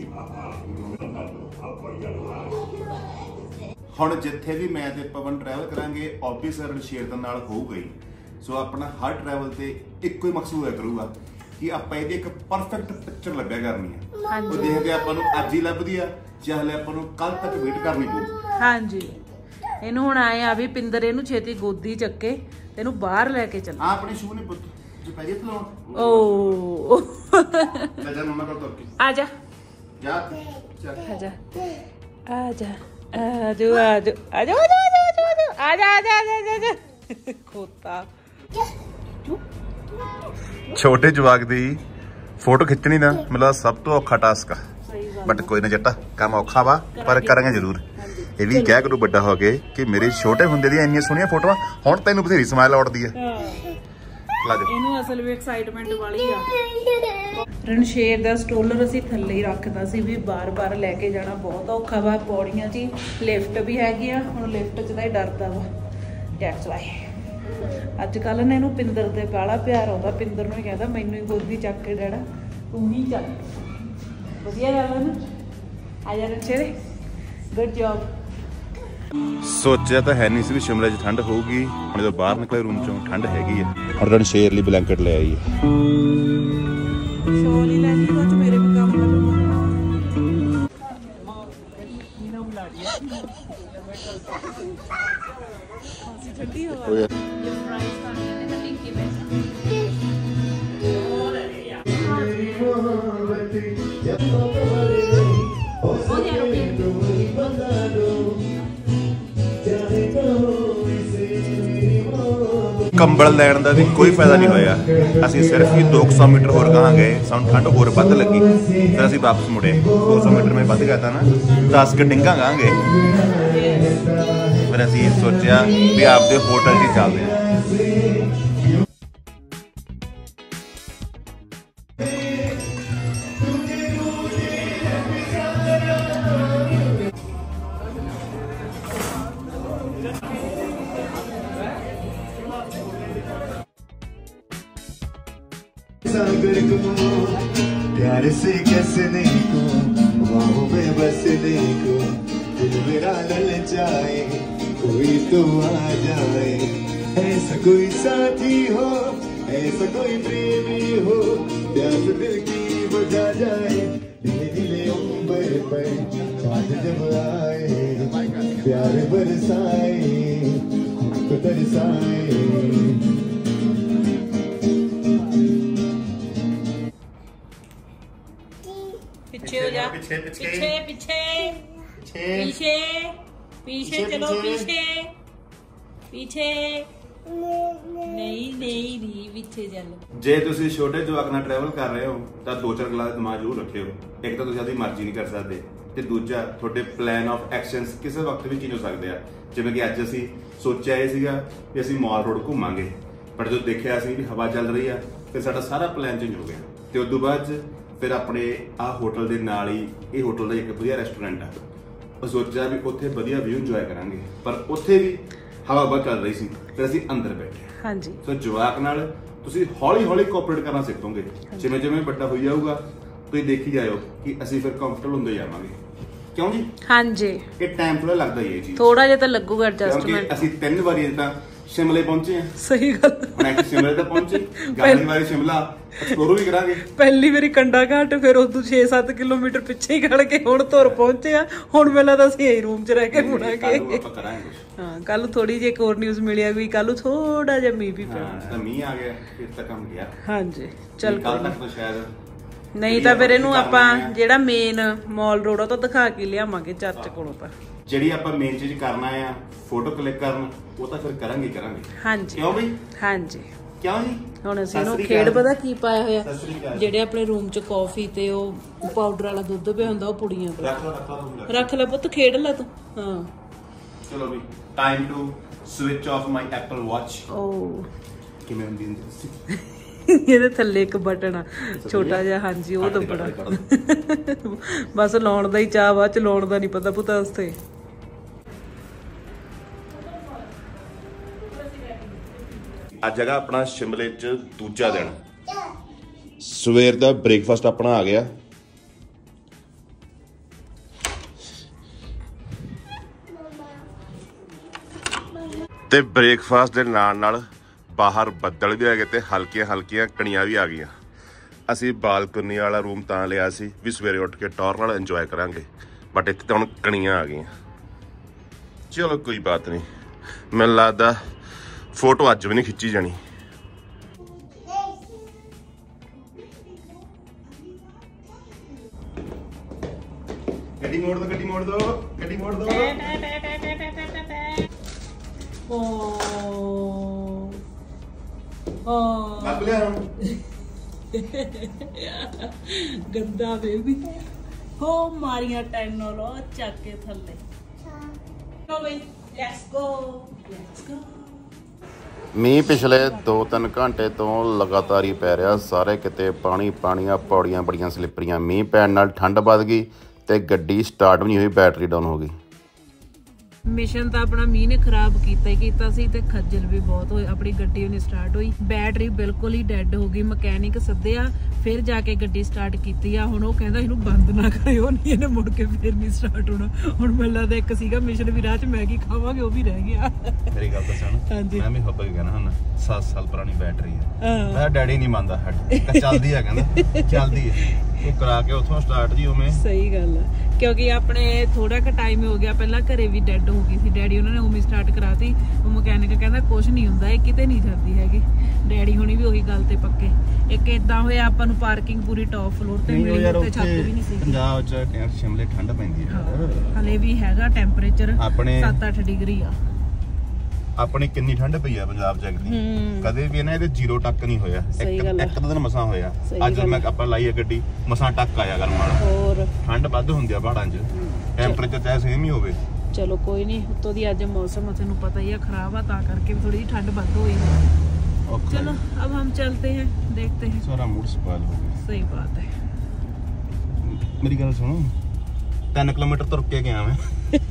ਹੁਣ ਜਿੱਥੇ ਵੀ ਮੈਂ ਤੇ ਪਵਨ ਟਰੈਵਲ ਕਰਾਂਗੇ ਆਬਵੀਅਸ ਰਣਸ਼ੇਰ ਦੇ ਨਾਲ ਹੋਊਗਾ ਹੀ। ਸੋ ਆਪਣਾ ਹਰ ਟਰੈਵਲ ਤੇ ਇੱਕੋ ਹੀ ਮਕਸਦ ਹੋਇਆ ਕਰੂਗਾ ਕਿ ਆਪਾਂ ਇਹਦੀ ਇੱਕ ਪਰਫੈਕਟ ਪਿਕਚਰ ਲੱਭਿਆ ਕਰਨੀ ਆ। ਉਹ ਦੇਖਦੇ ਆਪਾਂ ਨੂੰ ਅੱਜ ਹੀ ਲੱਭਦੀ ਆ ਜਾਂ ਹਲੇ ਆਪਾਂ ਨੂੰ ਕੱਲ ਤੱਕ ਵੇਟ ਕਰਨੀ ਪਊ। ਹਾਂਜੀ ਇਹਨੂੰ ਹੁਣ ਆਏ ਆ ਵੀ ਪਿੰਦਰ ਇਹਨੂੰ ਛੇਤੀ ਗੋਦੀ ਚੱਕੇ ਇਹਨੂੰ ਬਾਹਰ ਲੈ ਕੇ ਚੱਲ। ਆ ਆਪਣੇ ਸ਼ੂ ਨੇ ਪੁੱਤ ਜੇ ਪੈ ਜੇ ਤਲਾਉਣ ਓ ਲੈ ਜਾ ਮੰਮਾ ਕੋਲ ਤੁਰ ਕੇ ਆ ਜਾ ਜਾ ਚੱਲ ਆ ਜਾ ਆ ਜਾ ਆ ਜਾ ਆ ਜਾ ਆ ਜਾ ਆ ਜਾ ਆ ਜਾ ਆ ਜਾ ਆ ਜਾ ਖੋਤਾ। ਛੋਟੇ ਜਵਾਕ ਦੀ ਫੋਟੋ ਖਿੱਚਣੀ ਨਾ ਮਤਲਬ ਸਭ ਤੋਂ ਔਖਾ ਟਾਸਕ ਆ। ਬਟ ਕੋਈ ਨਾ ਜੱਟਾ ਕੰਮ ਔਖਾ ਵਾ ਪਰ ਕਰਾਂਗੇ ਜ਼ਰੂਰ। ਇਹ ਵੀ ਕਹਿ ਕਰੂ ਵੱਡਾ ਹੋ ਕੇ ਕਿ ਮੇਰੇ ਛੋਟੇ ਹੁੰਦੇ ਦੀਆਂ ਇੰਨੀਆਂ ਸੋਹਣੀਆਂ ਫੋਟੋਆਂ ਹੁਣ ਤੈਨੂੰ ਬਥੇਰੀ ਸਮਾਈਲ ਆਉੜਦੀ ਆ। ਇਹਨੂੰ ਅਸਲ ਵਿੱਚ ਐਕਸਾਈਟਮੈਂਟ ਵਾਲੀ ਆ। ਰਣਸ਼ੇਰ ਦਾ ਸਟੋਲਰ ਅਸੀਂ ਥੱਲੇ ਹੀ ਰੱਖਦਾ ਸੀ ਵੀ ਬਾਰ-ਬਾਰ ਲੈ ਕੇ ਜਾਣਾ ਬਹੁਤ ਔਖਾ ਵਾ। ਪੌੜੀਆਂ 'ਚ ਲਿਫਟ ਵੀ ਹੈਗੀ ਆ, ਹੁਣ ਲਿਫਟ 'ਚ ਤਾਂ ਹੀ ਡਰਦਾ ਵਾ। ਦੈਟਸ ਵਾਈ ਅੱਜ ਕੱਲ੍ਹ ਨਾ ਇਹਨੂੰ ਪਿੰਦਰ ਦੇ ਬਾਹਲਾ ਪਿਆਰ ਆਉਂਦਾ। ਪਿੰਦਰ ਨੂੰ ਹੀ ਕਹਿੰਦਾ ਮੈਨੂੰ ਹੀ ਗੋਦੀ ਚੱਕ ਕੇ ਡੈਡਾ ਤੂੰ ਹੀ ਚੱਕ। ਵਧੀਆ ਗੱਲ ਹੈ ਨਾ। ਆ ਜਾ ਰਣਸ਼ੇਰ ਗੁੱਡ ਜੌਬ। ਸੋਚਿਆ ਤਾਂ ਹੈ ਨਹੀਂ ਸੀ ਵੀ ਸ਼ਿਮਲੇ 'ਚ ਠੰਡ ਹੋਊਗੀ। ਹੁਣ ਜਦੋਂ ਬਾਹਰ ਨਿਕਲੇ ਰੂਮ 'ਚੋਂ ਠੰਡ ਹੈਗੀ ਆ। ਹੁਣ ਰਣਸ਼ੇਰ ਲਈ ਬਲੈਂਕਟ ਲੈ ਆਈ ਹੈ। ਸ਼ੋਲ ਹੀ ਲੈ ਲਈ ਉਹ 'ਚ ਮੇਰੇ ਵੀ ਕੰਮ ਲੱਗੂਗਾ। ਠੰਡੀ ਹਵਾ ਕੰਬਲ ਲੈਣ ਦਾ ਵੀ ਕੋਈ ਫਾਇਦਾ ਨਹੀਂ ਹੋਇਆ। ਅਸੀਂ ਸਿਰਫ ਹੀ ਦੋ ਸੌ ਮੀਟਰ ਹੋਰ ਗਾਂ ਗਏ, ਸਾਨੂੰ ਠੰਡ ਹੋਰ ਵੱਧ ਲੱਗੀ। ਫਿਰ ਅਸੀਂ ਵਾਪਸ ਮੁੜੇ। ਦੋ ਸੌ ਮੀਟਰ ਮੈਂ ਵੱਧ ਗਿਆ ਤਾਂ ਨਾ ਦਸ ਕੁ ਡਿੰਗਾਂ ਗਾਂਗੇ। ਫਿਰ ਅਸੀਂ ਸੋਚਿਆ ਵੀ ਆਪਦੇ ਹੋਟਲ 'ਚ ਹੀ ਚੱਲਦੇ ਹਾਂ। प्यार से कैसे देखो बाहों में बस देखो दिल मेरा ललचाए कोई तो आ जाए। ऐसा कोई साथी हो ऐसा कोई प्रेमी हो प्यास दिल की बुझा जाए। धीरे धीरे उम्र पर चाँद जब आए प्यार बरसाए हमको तरसाए। पीछे हो जा पीछे पीछे पीछे पीछे पीछे चलो पीछे पीछे ਨਹੀਂ ਨਹੀਂ ਨਹੀਂ ਪਿੱਛੇ ਚੱਲ। ਜੇ ਤੁਸੀਂ ਛੋਟੇ ਜਵਾਕ ਨਾਲ ਟਰੈਵਲ ਕਰ ਰਹੇ ਹੋ ਤਾਂ ਦੋ ਚਾਰ ਗੱਲਾਂ ਦਾ ਦਿਮਾਗ ਜ਼ਰੂਰ ਰੱਖਿਓ। ਇੱਕ ਤਾਂ ਤੁਸੀਂ ਆਪਣੀ ਮਰਜ਼ੀ ਨਹੀਂ ਕਰ ਸਕਦੇ ਤੇ ਦੂਜਾ ਤੁਹਾਡੇ ਪਲਾਨ ਆਫ ਐਕਸ਼ਨਸ ਕਿਸੇ ਵਕਤ ਵੀ ਚੇਂਜ ਹੋ ਸਕਦੇ ਆ। ਜਿਵੇਂ ਕਿ ਅੱਜ ਅਸੀਂ ਸੋਚਿਆ ਇਹ ਸੀਗਾ ਵੀ ਅਸੀਂ ਮਾਲ ਰੋਡ ਘੁੰਮਾਂਗੇ, ਪਰ ਜਦੋਂ ਦੇਖਿਆ ਅਸੀਂ ਵੀ ਹਵਾ ਚੱਲ ਰਹੀ ਆ ਫਿਰ ਸਾਡਾ ਸਾਰਾ ਪਲਾਨ ਚੇਂਜ ਹੋ ਗਿਆ। ਤੇ ਉਸ ਤੋਂ ਬਾਅਦ 'ਚ ਫਿਰ ਆਪਣੇ ਆਹ ਹੋਟਲ ਦੇ ਨਾਲ ਹੀ ਇਹ ਹੋਟਲ ਦਾ ਇੱਕ ਵਧੀਆ ਰੈਸਟੋਰੈਂਟ ਆ, ਉਹ ਸੋਚਿਆ ਵੀ ਉੱਥੇ ਵਧੀਆ ਵਿਊ ਇੰਜੋਏ ਕਰਾਂਗੇ, ਪਰ ਉੱਥੇ ਵੀ ਹਵਾ ਬਹੁਤ ਚੱਲ ਰਹੀ ਸੀ ਫਿਰ ਅਸੀਂ ਅੰਦਰ ਬੈਠੇ। ਹਾਂਜੀ। ਸੋ ਜਵਾਕ ਨਾਲ ਤੁਸੀਂ ਹੌਲੀ ਹੌਲੀ ਕੋਆਪਰੇਟ ਕਰਨਾ ਸਿੱਖੋਗੇ। ਜਿਵੇਂ ਜਿਵੇਂ ਵੱਡਾ ਹੋਈ ਜਾਊਗਾ ਤੁਸੀਂ ਦੇਖੀ ਜਾਇਓ ਕਿ ਅਸੀਂ ਫਿਰ ਕੰਫਰਟੇਬਲ ਹੁੰਦੇ ਜਾਵਾਂਗੇ। ਕਿਉਂ ਜੀ? ਹਾਂਜੀ। ਇਹ ਟਾਈਮ ਥੋੜਾ ਲੱਗਦਾ ਹੀ ਹੈ ਜੀ, ਥੋੜਾ ਜਿਹਾ ਤਾਂ ਲੱਗੂਗਾ ਐਡਜਸਟਮੈਂਟ। ਕਿਉਂਕਿ ਅਸੀਂ ਤਿੰਨ ਵਾਰੀ ਤਾਂ ਸ਼ਿਮਲੇ ਪਹੁੰਚੇ ਆ। ਸਹੀ ਗੱਲ। ਹੁਣ ਇੱਕ ਸ਼ਿਮਲੇ ਤਾਂ ਪਹੁੰਚੇ, ਗਾੜੀ ਵਾਰੀ ਸ਼ਿਮਲਾ ਐਕਸਪਲੋਰ ਵੀ ਕਰਾਂਗੇ। ਪਹਿਲੀ ਵਾਰੀ ਕੰਡਾ ਘਾਟ, ਫਿਰ ਉਦੋਂ ਛੇ ਸੱਤ ਕਿਲੋਮੀਟਰ ਪਿੱਛੇ ਹੀ ਖੜ ਕੇ ਹੁਣ ਤੁਰ ਪਹੁੰਚੇ ਆ। ਹੁਣ ਮੈਨੂੰ ਲੱਗਦਾ ਅਸੀਂ ਇਹੀ ਰੂਮ 'ਚ ਰਹਿ ਕੇ ਮੁੜਾਂਗੇ। ਆਪਾਂ ਕਰਾਂਗੇ ਕੁਝ। ਹਾਂ, ਕੱਲ ਥੋੜੀ ਜਿਹੀ ਇੱਕ ਹੋਰ ਨਿਊਜ਼ ਮਿਲਿਆ ਵੀ ਕੱਲ ਥੋੜਾ ਜਿਹਾ ਮੀਂਹ ਵੀ ਪਿਆ। ਤਾਂ ਮੀਂਹ ਆ ਗਿਆ ਫਿਰ ਤਾਂ ਕੰਮ ਗਿਆ। ਹਾਂਜੀ ਚੱਲ ਕੱਲ ਤੱਕ ਤਾਂ ਸ਼ਾਇਦ ਨਹੀਂ ਤਾਂ ਫਿਰ ਇਹਨੂੰ ਆਪਾਂ ਜਿਹੜਾ ਮੇਨ ਮਾਲ ਰੋਡ ਆ ਤਾਂ ਦਿਖਾ ਕੇ ਲਿਆਵਾਂਗੇ ਚਰਚ ਕੋਲੋਂ। ਤਾਂ ਜਿਹੜੀ ਆਪਾਂ ਮੇਨ ਚੀਜ਼ ਕਰਨਾ ਆ ਫੋਟੋ ਕਲਿੱਕ ਕਰਨ, ਉਹ ਤਾਂ ਫਿਰ ਕਰਾਂਗੇ ਕਰਾਂਗੇ। ਹਾਂਜੀ ਕਿਉਂ ਬਈ? ਹਾਂਜੀ। ਕਿਉਂ ਜੀ? ਹੁਣ ਅਸੀਂ ਇਹਨੂੰ ਖੇਡ ਪਤਾ ਕੀ ਪਾਇਆ ਹੋਇਆ, ਜਿਹੜੇ ਆਪਣੇ ਰੂਮ 'ਚ ਕਾਫੀ ਤੇ ਉਹ ਪਾਊਡਰ ਵਾਲਾ ਦੁੱਧ ਪਿਆ ਹੁੰਦਾ ਉਹ ਪੁੜੀਆਂ ਰੱਖ ਲੈ ਰੱਖ ਲੈ ਰੱਖ ਲੈ ਪੁੱਤ, ਖੇਡ ਲੈ ਤੂੰ। ਹਾਂ ਚਲੋ ਵੀ time to switch off my Apple watch. ਓ ਕਿਵੇਂ ਹੁੰਦੀ ਹੁੰਦੀ? ਇਹਦੇ ਥੱਲੇ ਇੱਕ ਬਟਨ ਆ ਛੋਟਾ ਜਿਹਾ। ਹਾਂਜੀ ਉਹ ਦੱਬਣਾ ਬਸ, ਲਾਉਣ ਦਾ ਹੀ ਚਾਹ ਵਾ, ਚਲਾਉਣ ਦਾ ਨਹੀਂ ਪਤਾ ਪੁੱਤ ਵਾਸਤੇ। ਅੱਜ ਹੈਗਾ ਆਪਣਾ ਸ਼ਿਮਲੇ 'ਚ ਦੂਜਾ ਦਿਨ। ਸਵੇਰ ਦਾ ਬ੍ਰੇਕਫਾਸਟ ਆਪਣਾ ਆ ਗਿਆ। ਤੇ ਬ੍ਰੇਕਫਾਸਟ ਦੇ ਨਾਲ ਨਾਲ ਬਾਹਰ ਬੱਦਲ ਵੀ ਆ ਗਏ ਤੇ ਹਲਕੀਆਂ ਹਲਕੀਆਂ ਕਣੀਆਂ ਵੀ ਆ ਗਈਆਂ। ਅਸੀਂ ਬਾਲਕਨੀ ਵਾਲਾ ਰੂਮ ਤਾਂ ਲਿਆ ਸੀ ਵੀ ਸਵੇਰੇ ਉੱਠ ਕੇ ਟੌਰ ਨਾਲ ਇੰਜੋਏ ਕਰਾਂਗੇ, ਬਟ ਇੱਥੇ ਤਾਂ ਹੁਣ ਕਣੀਆਂ ਆ ਗਈਆਂ। ਚਲੋ ਕੋਈ ਬਾਤ ਨਹੀਂ, ਮੈਨੂੰ ਲੱਗਦਾ ਫੋਟੋ ਅੱਜ ਵੀ ਨਹੀਂ ਖਿੱਚੀ ਜਾਣੀ। ਗੱਡੀ ਮੋੜ ਦੋ, ਗੱਡੀ ਮੋੜ ਦੋ, ਗੱਡੀ ਮੋੜ ਦੋ। ਓ ਓ ਲੱਗ ਲਿਆ ਹੁਣ ਗੰਦਾ ਬੇਬੀ ਹੋ ਮਾਰੀਆਂ ਟੈਨੋਲੋ ਚੱਕ ਕੇ ਥੱਲੇ। ਲੋ ਬਈ ਲੈਟਸ ਗੋ ਲੈਟਸ ਗੋ। ਮੀਂਹ ਪਿਛਲੇ ਦੋ ਤਿੰਨ ਘੰਟੇ ਤੋਂ ਲਗਾਤਾਰ ਹੀ ਪੈ ਰਿਹਾ, ਸਾਰੇ ਕਿਤੇ ਪਾਣੀ ਪਾਣੀਆਂ, ਪੌੜੀਆਂ ਬੜੀਆਂ ਸਲਿੱਪਰੀਆਂ। ਮੀਂਹ ਪੈਣ ਨਾਲ ਠੰਡ ਵੱਧ ਗਈ ਤੇ ਗੱਡੀ ਸਟਾਰਟ ਵੀ ਨਹੀਂ ਹੋਈ, ਬੈਟਰੀ ਡਾਊਨ ਹੋ ਗਈ। ਮਿਸ਼ਨ ਤਾਂ ਆਪਣਾ ਮੀਂਹ ਨੇ ਖਰਾਬ ਕੀਤਾ ਹੀ ਕੀਤਾ ਸੀ ਤੇ ਖੱਜਲ ਵੀ ਬਹੁਤ ਹੋਏ। ਆਪਣੀ ਗੱਡੀ ਉਹਨੇ ਸਟਾਰਟ ਹੋਈ, ਬੈਟਰੀ ਬਿਲਕੁਲ ਹੀ ਡੈੱਡ ਹੋ ਗਈ। ਮਕੈਨਿਕ ਸੱਦਿਆ, ਫਿਰ ਜਾ ਕੇ ਗੱਡੀ ਸਟਾਰਟ ਕੀਤੀ ਆ। ਹੁਣ ਉਹ ਕਹਿੰਦਾ ਇਹਨੂੰ ਬੰਦ ਨਾ ਕਰਿਓ, ਨਹੀਂ ਇਹਨੇ ਮੁੜ ਕੇ ਫਿਰ ਨਹੀਂ ਸਟਾਰਟ ਹੋਣਾ। ਹੁਣ ਮੈਨੂੰ ਲੱਗਦਾ ਇੱਕ ਸੀਗਾ ਮਿਸ਼ਨ ਵੀ ਰਾਹ 'ਚ ਮੈਗੀ ਖਾਵਾਂਗੇ, ਉਹ ਵੀ ਰਹਿ ਗਿਆ। ਮੇਰੀ ਗੱਲ ਤਾਂ ਸੁਣ, ਹਾਂਜੀ ਮੈਂ ਵੀ ਹੱਬ ਕੇ ਕਹਿਣਾ ਹੁਣ ਸੱਤ ਸਾਲ ਪੁਰਾਣੀ ਬੈਟਰੀ ਹੈ। ਹਾਂ ਮੇਰਾ ਡੈਡੀ ਨਹੀਂ ਮੰਨਦਾ, ਹਟ ਚੱਲਦੀ ਹੈ ਕਹਿੰਦਾ ਚੱਲਦੀ ਹੈ। ਉਹ ਕਰਾ ਕੇ ਉੱਥੋਂ ਸਟਾਰਟ ਜੀ ਉਵੇਂ। ਸਹੀ ਗੱਲ ਆ, ਕਿਉਂਕਿ ਆਪਣੇ ਥੋੜਾ ਕੁ ਟਾਈਮ ਹੋ ਗਿਆ ਪਹਿਲਾਂ ਘਰੇ ਵੀ ਡੈੱਡ ਹੋ ਗਈ ਸੀ ਡੈਡੀ, ਉਹਨਾਂ ਨੇ ਉਵੇਂ ਸਟਾਰਟ ਕਰਾਤੀ। ਉਹ ਮਕੈਨਿਕ ਕਹਿੰਦਾ ਕੁਝ ਨਹੀਂ ਹੁੰਦਾ, ਇਹ ਕਿਤੇ ਨਹੀਂ ਜਾਂਦੀ ਹੈਗੀ। ਡੈਡੀ ਹੁਣੀ ਵੀ ਉਹੀ ਗੱਲ ਤੇ ਪੱਕੇ। ਇੱਕ ਇਦਾਂ ਹੋਇਆ ਆਪਾਂ ਨੂੰ ਪਾਰਕਿੰਗ ਪੂਰੀ ਟੌਪ ਫਲੋਰ ਤੇ ਮਿਲੀ ਤੇ ਛੱਤ ਵੀ ਨਹੀਂ ਸੀ। ਪੰਜਾਬ 'ਚ ਸ਼ਿਮਲੇ ਠੰਡ ਪੈਂਦੀ ਹੈ, ਹਲੇ ਵੀ ਹੈਗਾ ਟੈਂਪਰੇਚਰ ਆਪਣੇ ਸੱਤ ਅੱਠ ਡਿਗਰੀ ਆ। ਆਪਣੀ ਕਿੰਨੀ ਠੰਡ ਪਈ ਆ ਪੰਜਾਬ 'ਚ ਦੀ, ਕਦੇ ਵੀ ਨਾ ਇਹਦੇ ਜ਼ੀਰੋ ਟੱਕ ਨਹੀਂ ਹੋਇਆ। ਇੱਕ ਇੱਕ ਦਿਨ ਮਸਾਂ ਹੋਇਆ। ਅੱਜ ਮੈਂ ਆਪਾਂ ਲਾਈ ਆ ਗੱਡੀ, ਮਸਾਂ ਟੱਕ ਆਇਆ ਗਰਮ ਵਾਲਾ। ਹੋਰ ਠੰਡ ਵੱਧ ਹੁੰਦੀ ਆ ਪਹਾੜਾਂ 'ਚ, ਟੈਂਪਰੇਚਰ ਚਾਹੇ ਸੇਮ ਹੀ ਹੋਵੇ। ਚਲੋ ਕੋਈ ਨਹੀਂ, ਉੱਤੋਂ ਦੀ ਅੱਜ ਮੌਸਮ ਤੁਹਾਨੂੰ ਪਤਾ ਹੀ ਆ ਖਰਾਬ ਆ, ਤਾਂ ਕਰਕੇ ਥੋੜੀ ਜਿਹੀ ਠੰਡ ਵੱਧ ਹੋਈ ਹੈ। चलो अब हम चलते हैं, देखते हैं। सारा मूड स्पॉइल हो गया। सही बात है। मेरी गल सुनो, तीन किलोमीटर तुर के गया मैं।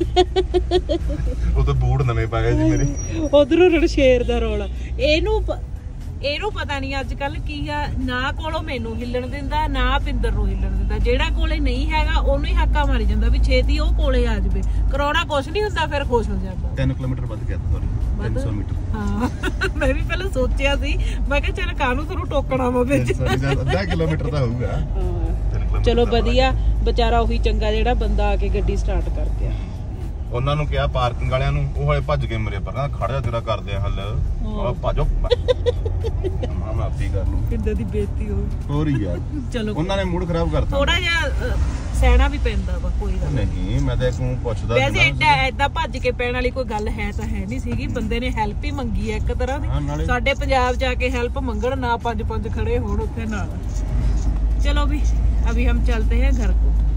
ਉਹ ਤਾਂ ਬੂਟ ਨਵੇਂ ਪਾਏ ਜੀ ਮੇਰੇ। ਉਧਰੋਂ ਰਣਸ਼ੇਰ ਦਾ ਰੌਲਾ। ਇਹਨੂੰ ਇਹਨੂੰ ਪਤਾ ਨਹੀਂ ਅੱਜ ਕੱਲ ਕੀ ਆ, ਨਾ ਕੋਲੋਂ ਮੈਨੂੰ ਹਿੱਲਣ ਦਿੰਦਾ ਨਾ ਪਿੰਦਰ ਨੂੰ ਹਿੱਲਣ ਦਿੰਦਾ। ਜਿਹੜਾ ਕੋਲੇ ਨਹੀਂ ਹੈਗਾ ਉਹਨੂੰ ਹੀ ਹਾਕਾ ਮਾਰੀ ਜਾਂਦਾ ਵੀ ਛੇਤੀ ਉਹ ਕੋਲੇ ਆ ਜਾਵੇ। ਕਰੋਨਾ ਕੁਛ ਨਹੀਂ ਹੁੰਦਾ, ਫਿਰ ਖੁਸ਼ ਹੋ ਜਾਂਦਾ। ਤਿੰਨ ਕਿਲੋਮੀਟਰ ਵੱਧ ਗਿਆ ਸੌਰੀ, ਤਿੰਨ ਸੌ ਮੀਟਰ। ਹਾਂ ਮੈਂ ਵੀ ਪਹਿਲਾਂ ਸੋਚਿਆ ਸੀ, ਮੈਂ ਕਿਹਾ ਚੱਲ ਕਾਹਨੂੰ ਤੁਹਾਨੂੰ ਟੋਕਣਾ ਵਾ ਵਿੱਚ। ਅੱਧਾ ਕਿਲੋਮੀਟਰ ਤਾਂ ਹੋਊਗਾ। ਚਲੋ ਵਧੀਆ, ਵਿਚਾਰਾ ਉਹੀ ਚੰਗਾ ਜਿਹੜਾ ਬੰਦਾ ਆ ਕੇ ਗੱਡੀ ਸਟਾਰਟ ਕਰ ਗਿਆ। ਉਹਨਾਂ ਨੂੰ ਕਿਹਾ ਪਾਰਕਿੰਗ ਵਾਲਿਆਂ ਨੂੰ, ਉਹ ਹਲੇ ਭੱਜ ਕੇ ਮੇਰੇ ਪਰ ਨਾ ਖੜ ਜਾ ਤੇਰਾ ਕਰਦੇ ਆ ਹੱਲ। ਆ ਭਾਜੋ ਮਾਂ ਮੈਂ ਆਪੀ ਕਰ ਲੂੰ। ਕਿੱਦਾਂ ਦੀ ਬੇਇੱਜ਼ਤੀ ਹੋ ਹੋਰ ਯਾਰ ਚਲੋ ਉਹਨਾਂ ਨੇ ਮੂਡ ਖਰਾਬ ਕਰਤਾ। ਥੋੜਾ ਜਿਹਾ ਸਹਿਣਾ ਵੀ ਪੈਂਦਾ ਵਾ, ਕੋਈ ਗੱਲ ਨਹੀਂ। ਮੈਂ ਤਾਂ ਇੱਕ ਨੂੰ ਪੁੱਛਦਾ ਵੈਸੇ ਐਡਾ ਐਦਾਂ ਭੱਜ ਕੇ ਪੈਣ ਵਾਲੀ ਕੋਈ ਗੱਲ ਹੈ ਤਾਂ ਹੈ ਨਹੀਂ ਸੀਗੀ। ਬੰਦੇ ਨੇ ਹੈਲਪ ਹੀ ਮੰਗੀ ਹੈ ਇੱਕ ਤਰ੍ਹਾਂ ਦੀ। ਸਾਡੇ ਪੰਜਾਬ ਜਾ ਕੇ ਹੈਲਪ ਮੰਗਣ ਨਾ ਪੰਜ ਪੰਜ ਖੜੇ ਹੋਣ ਉੱਥੇ ਨਾਲ। ਚਲੋ ਵੀ अभी हम चलते हैं घर को।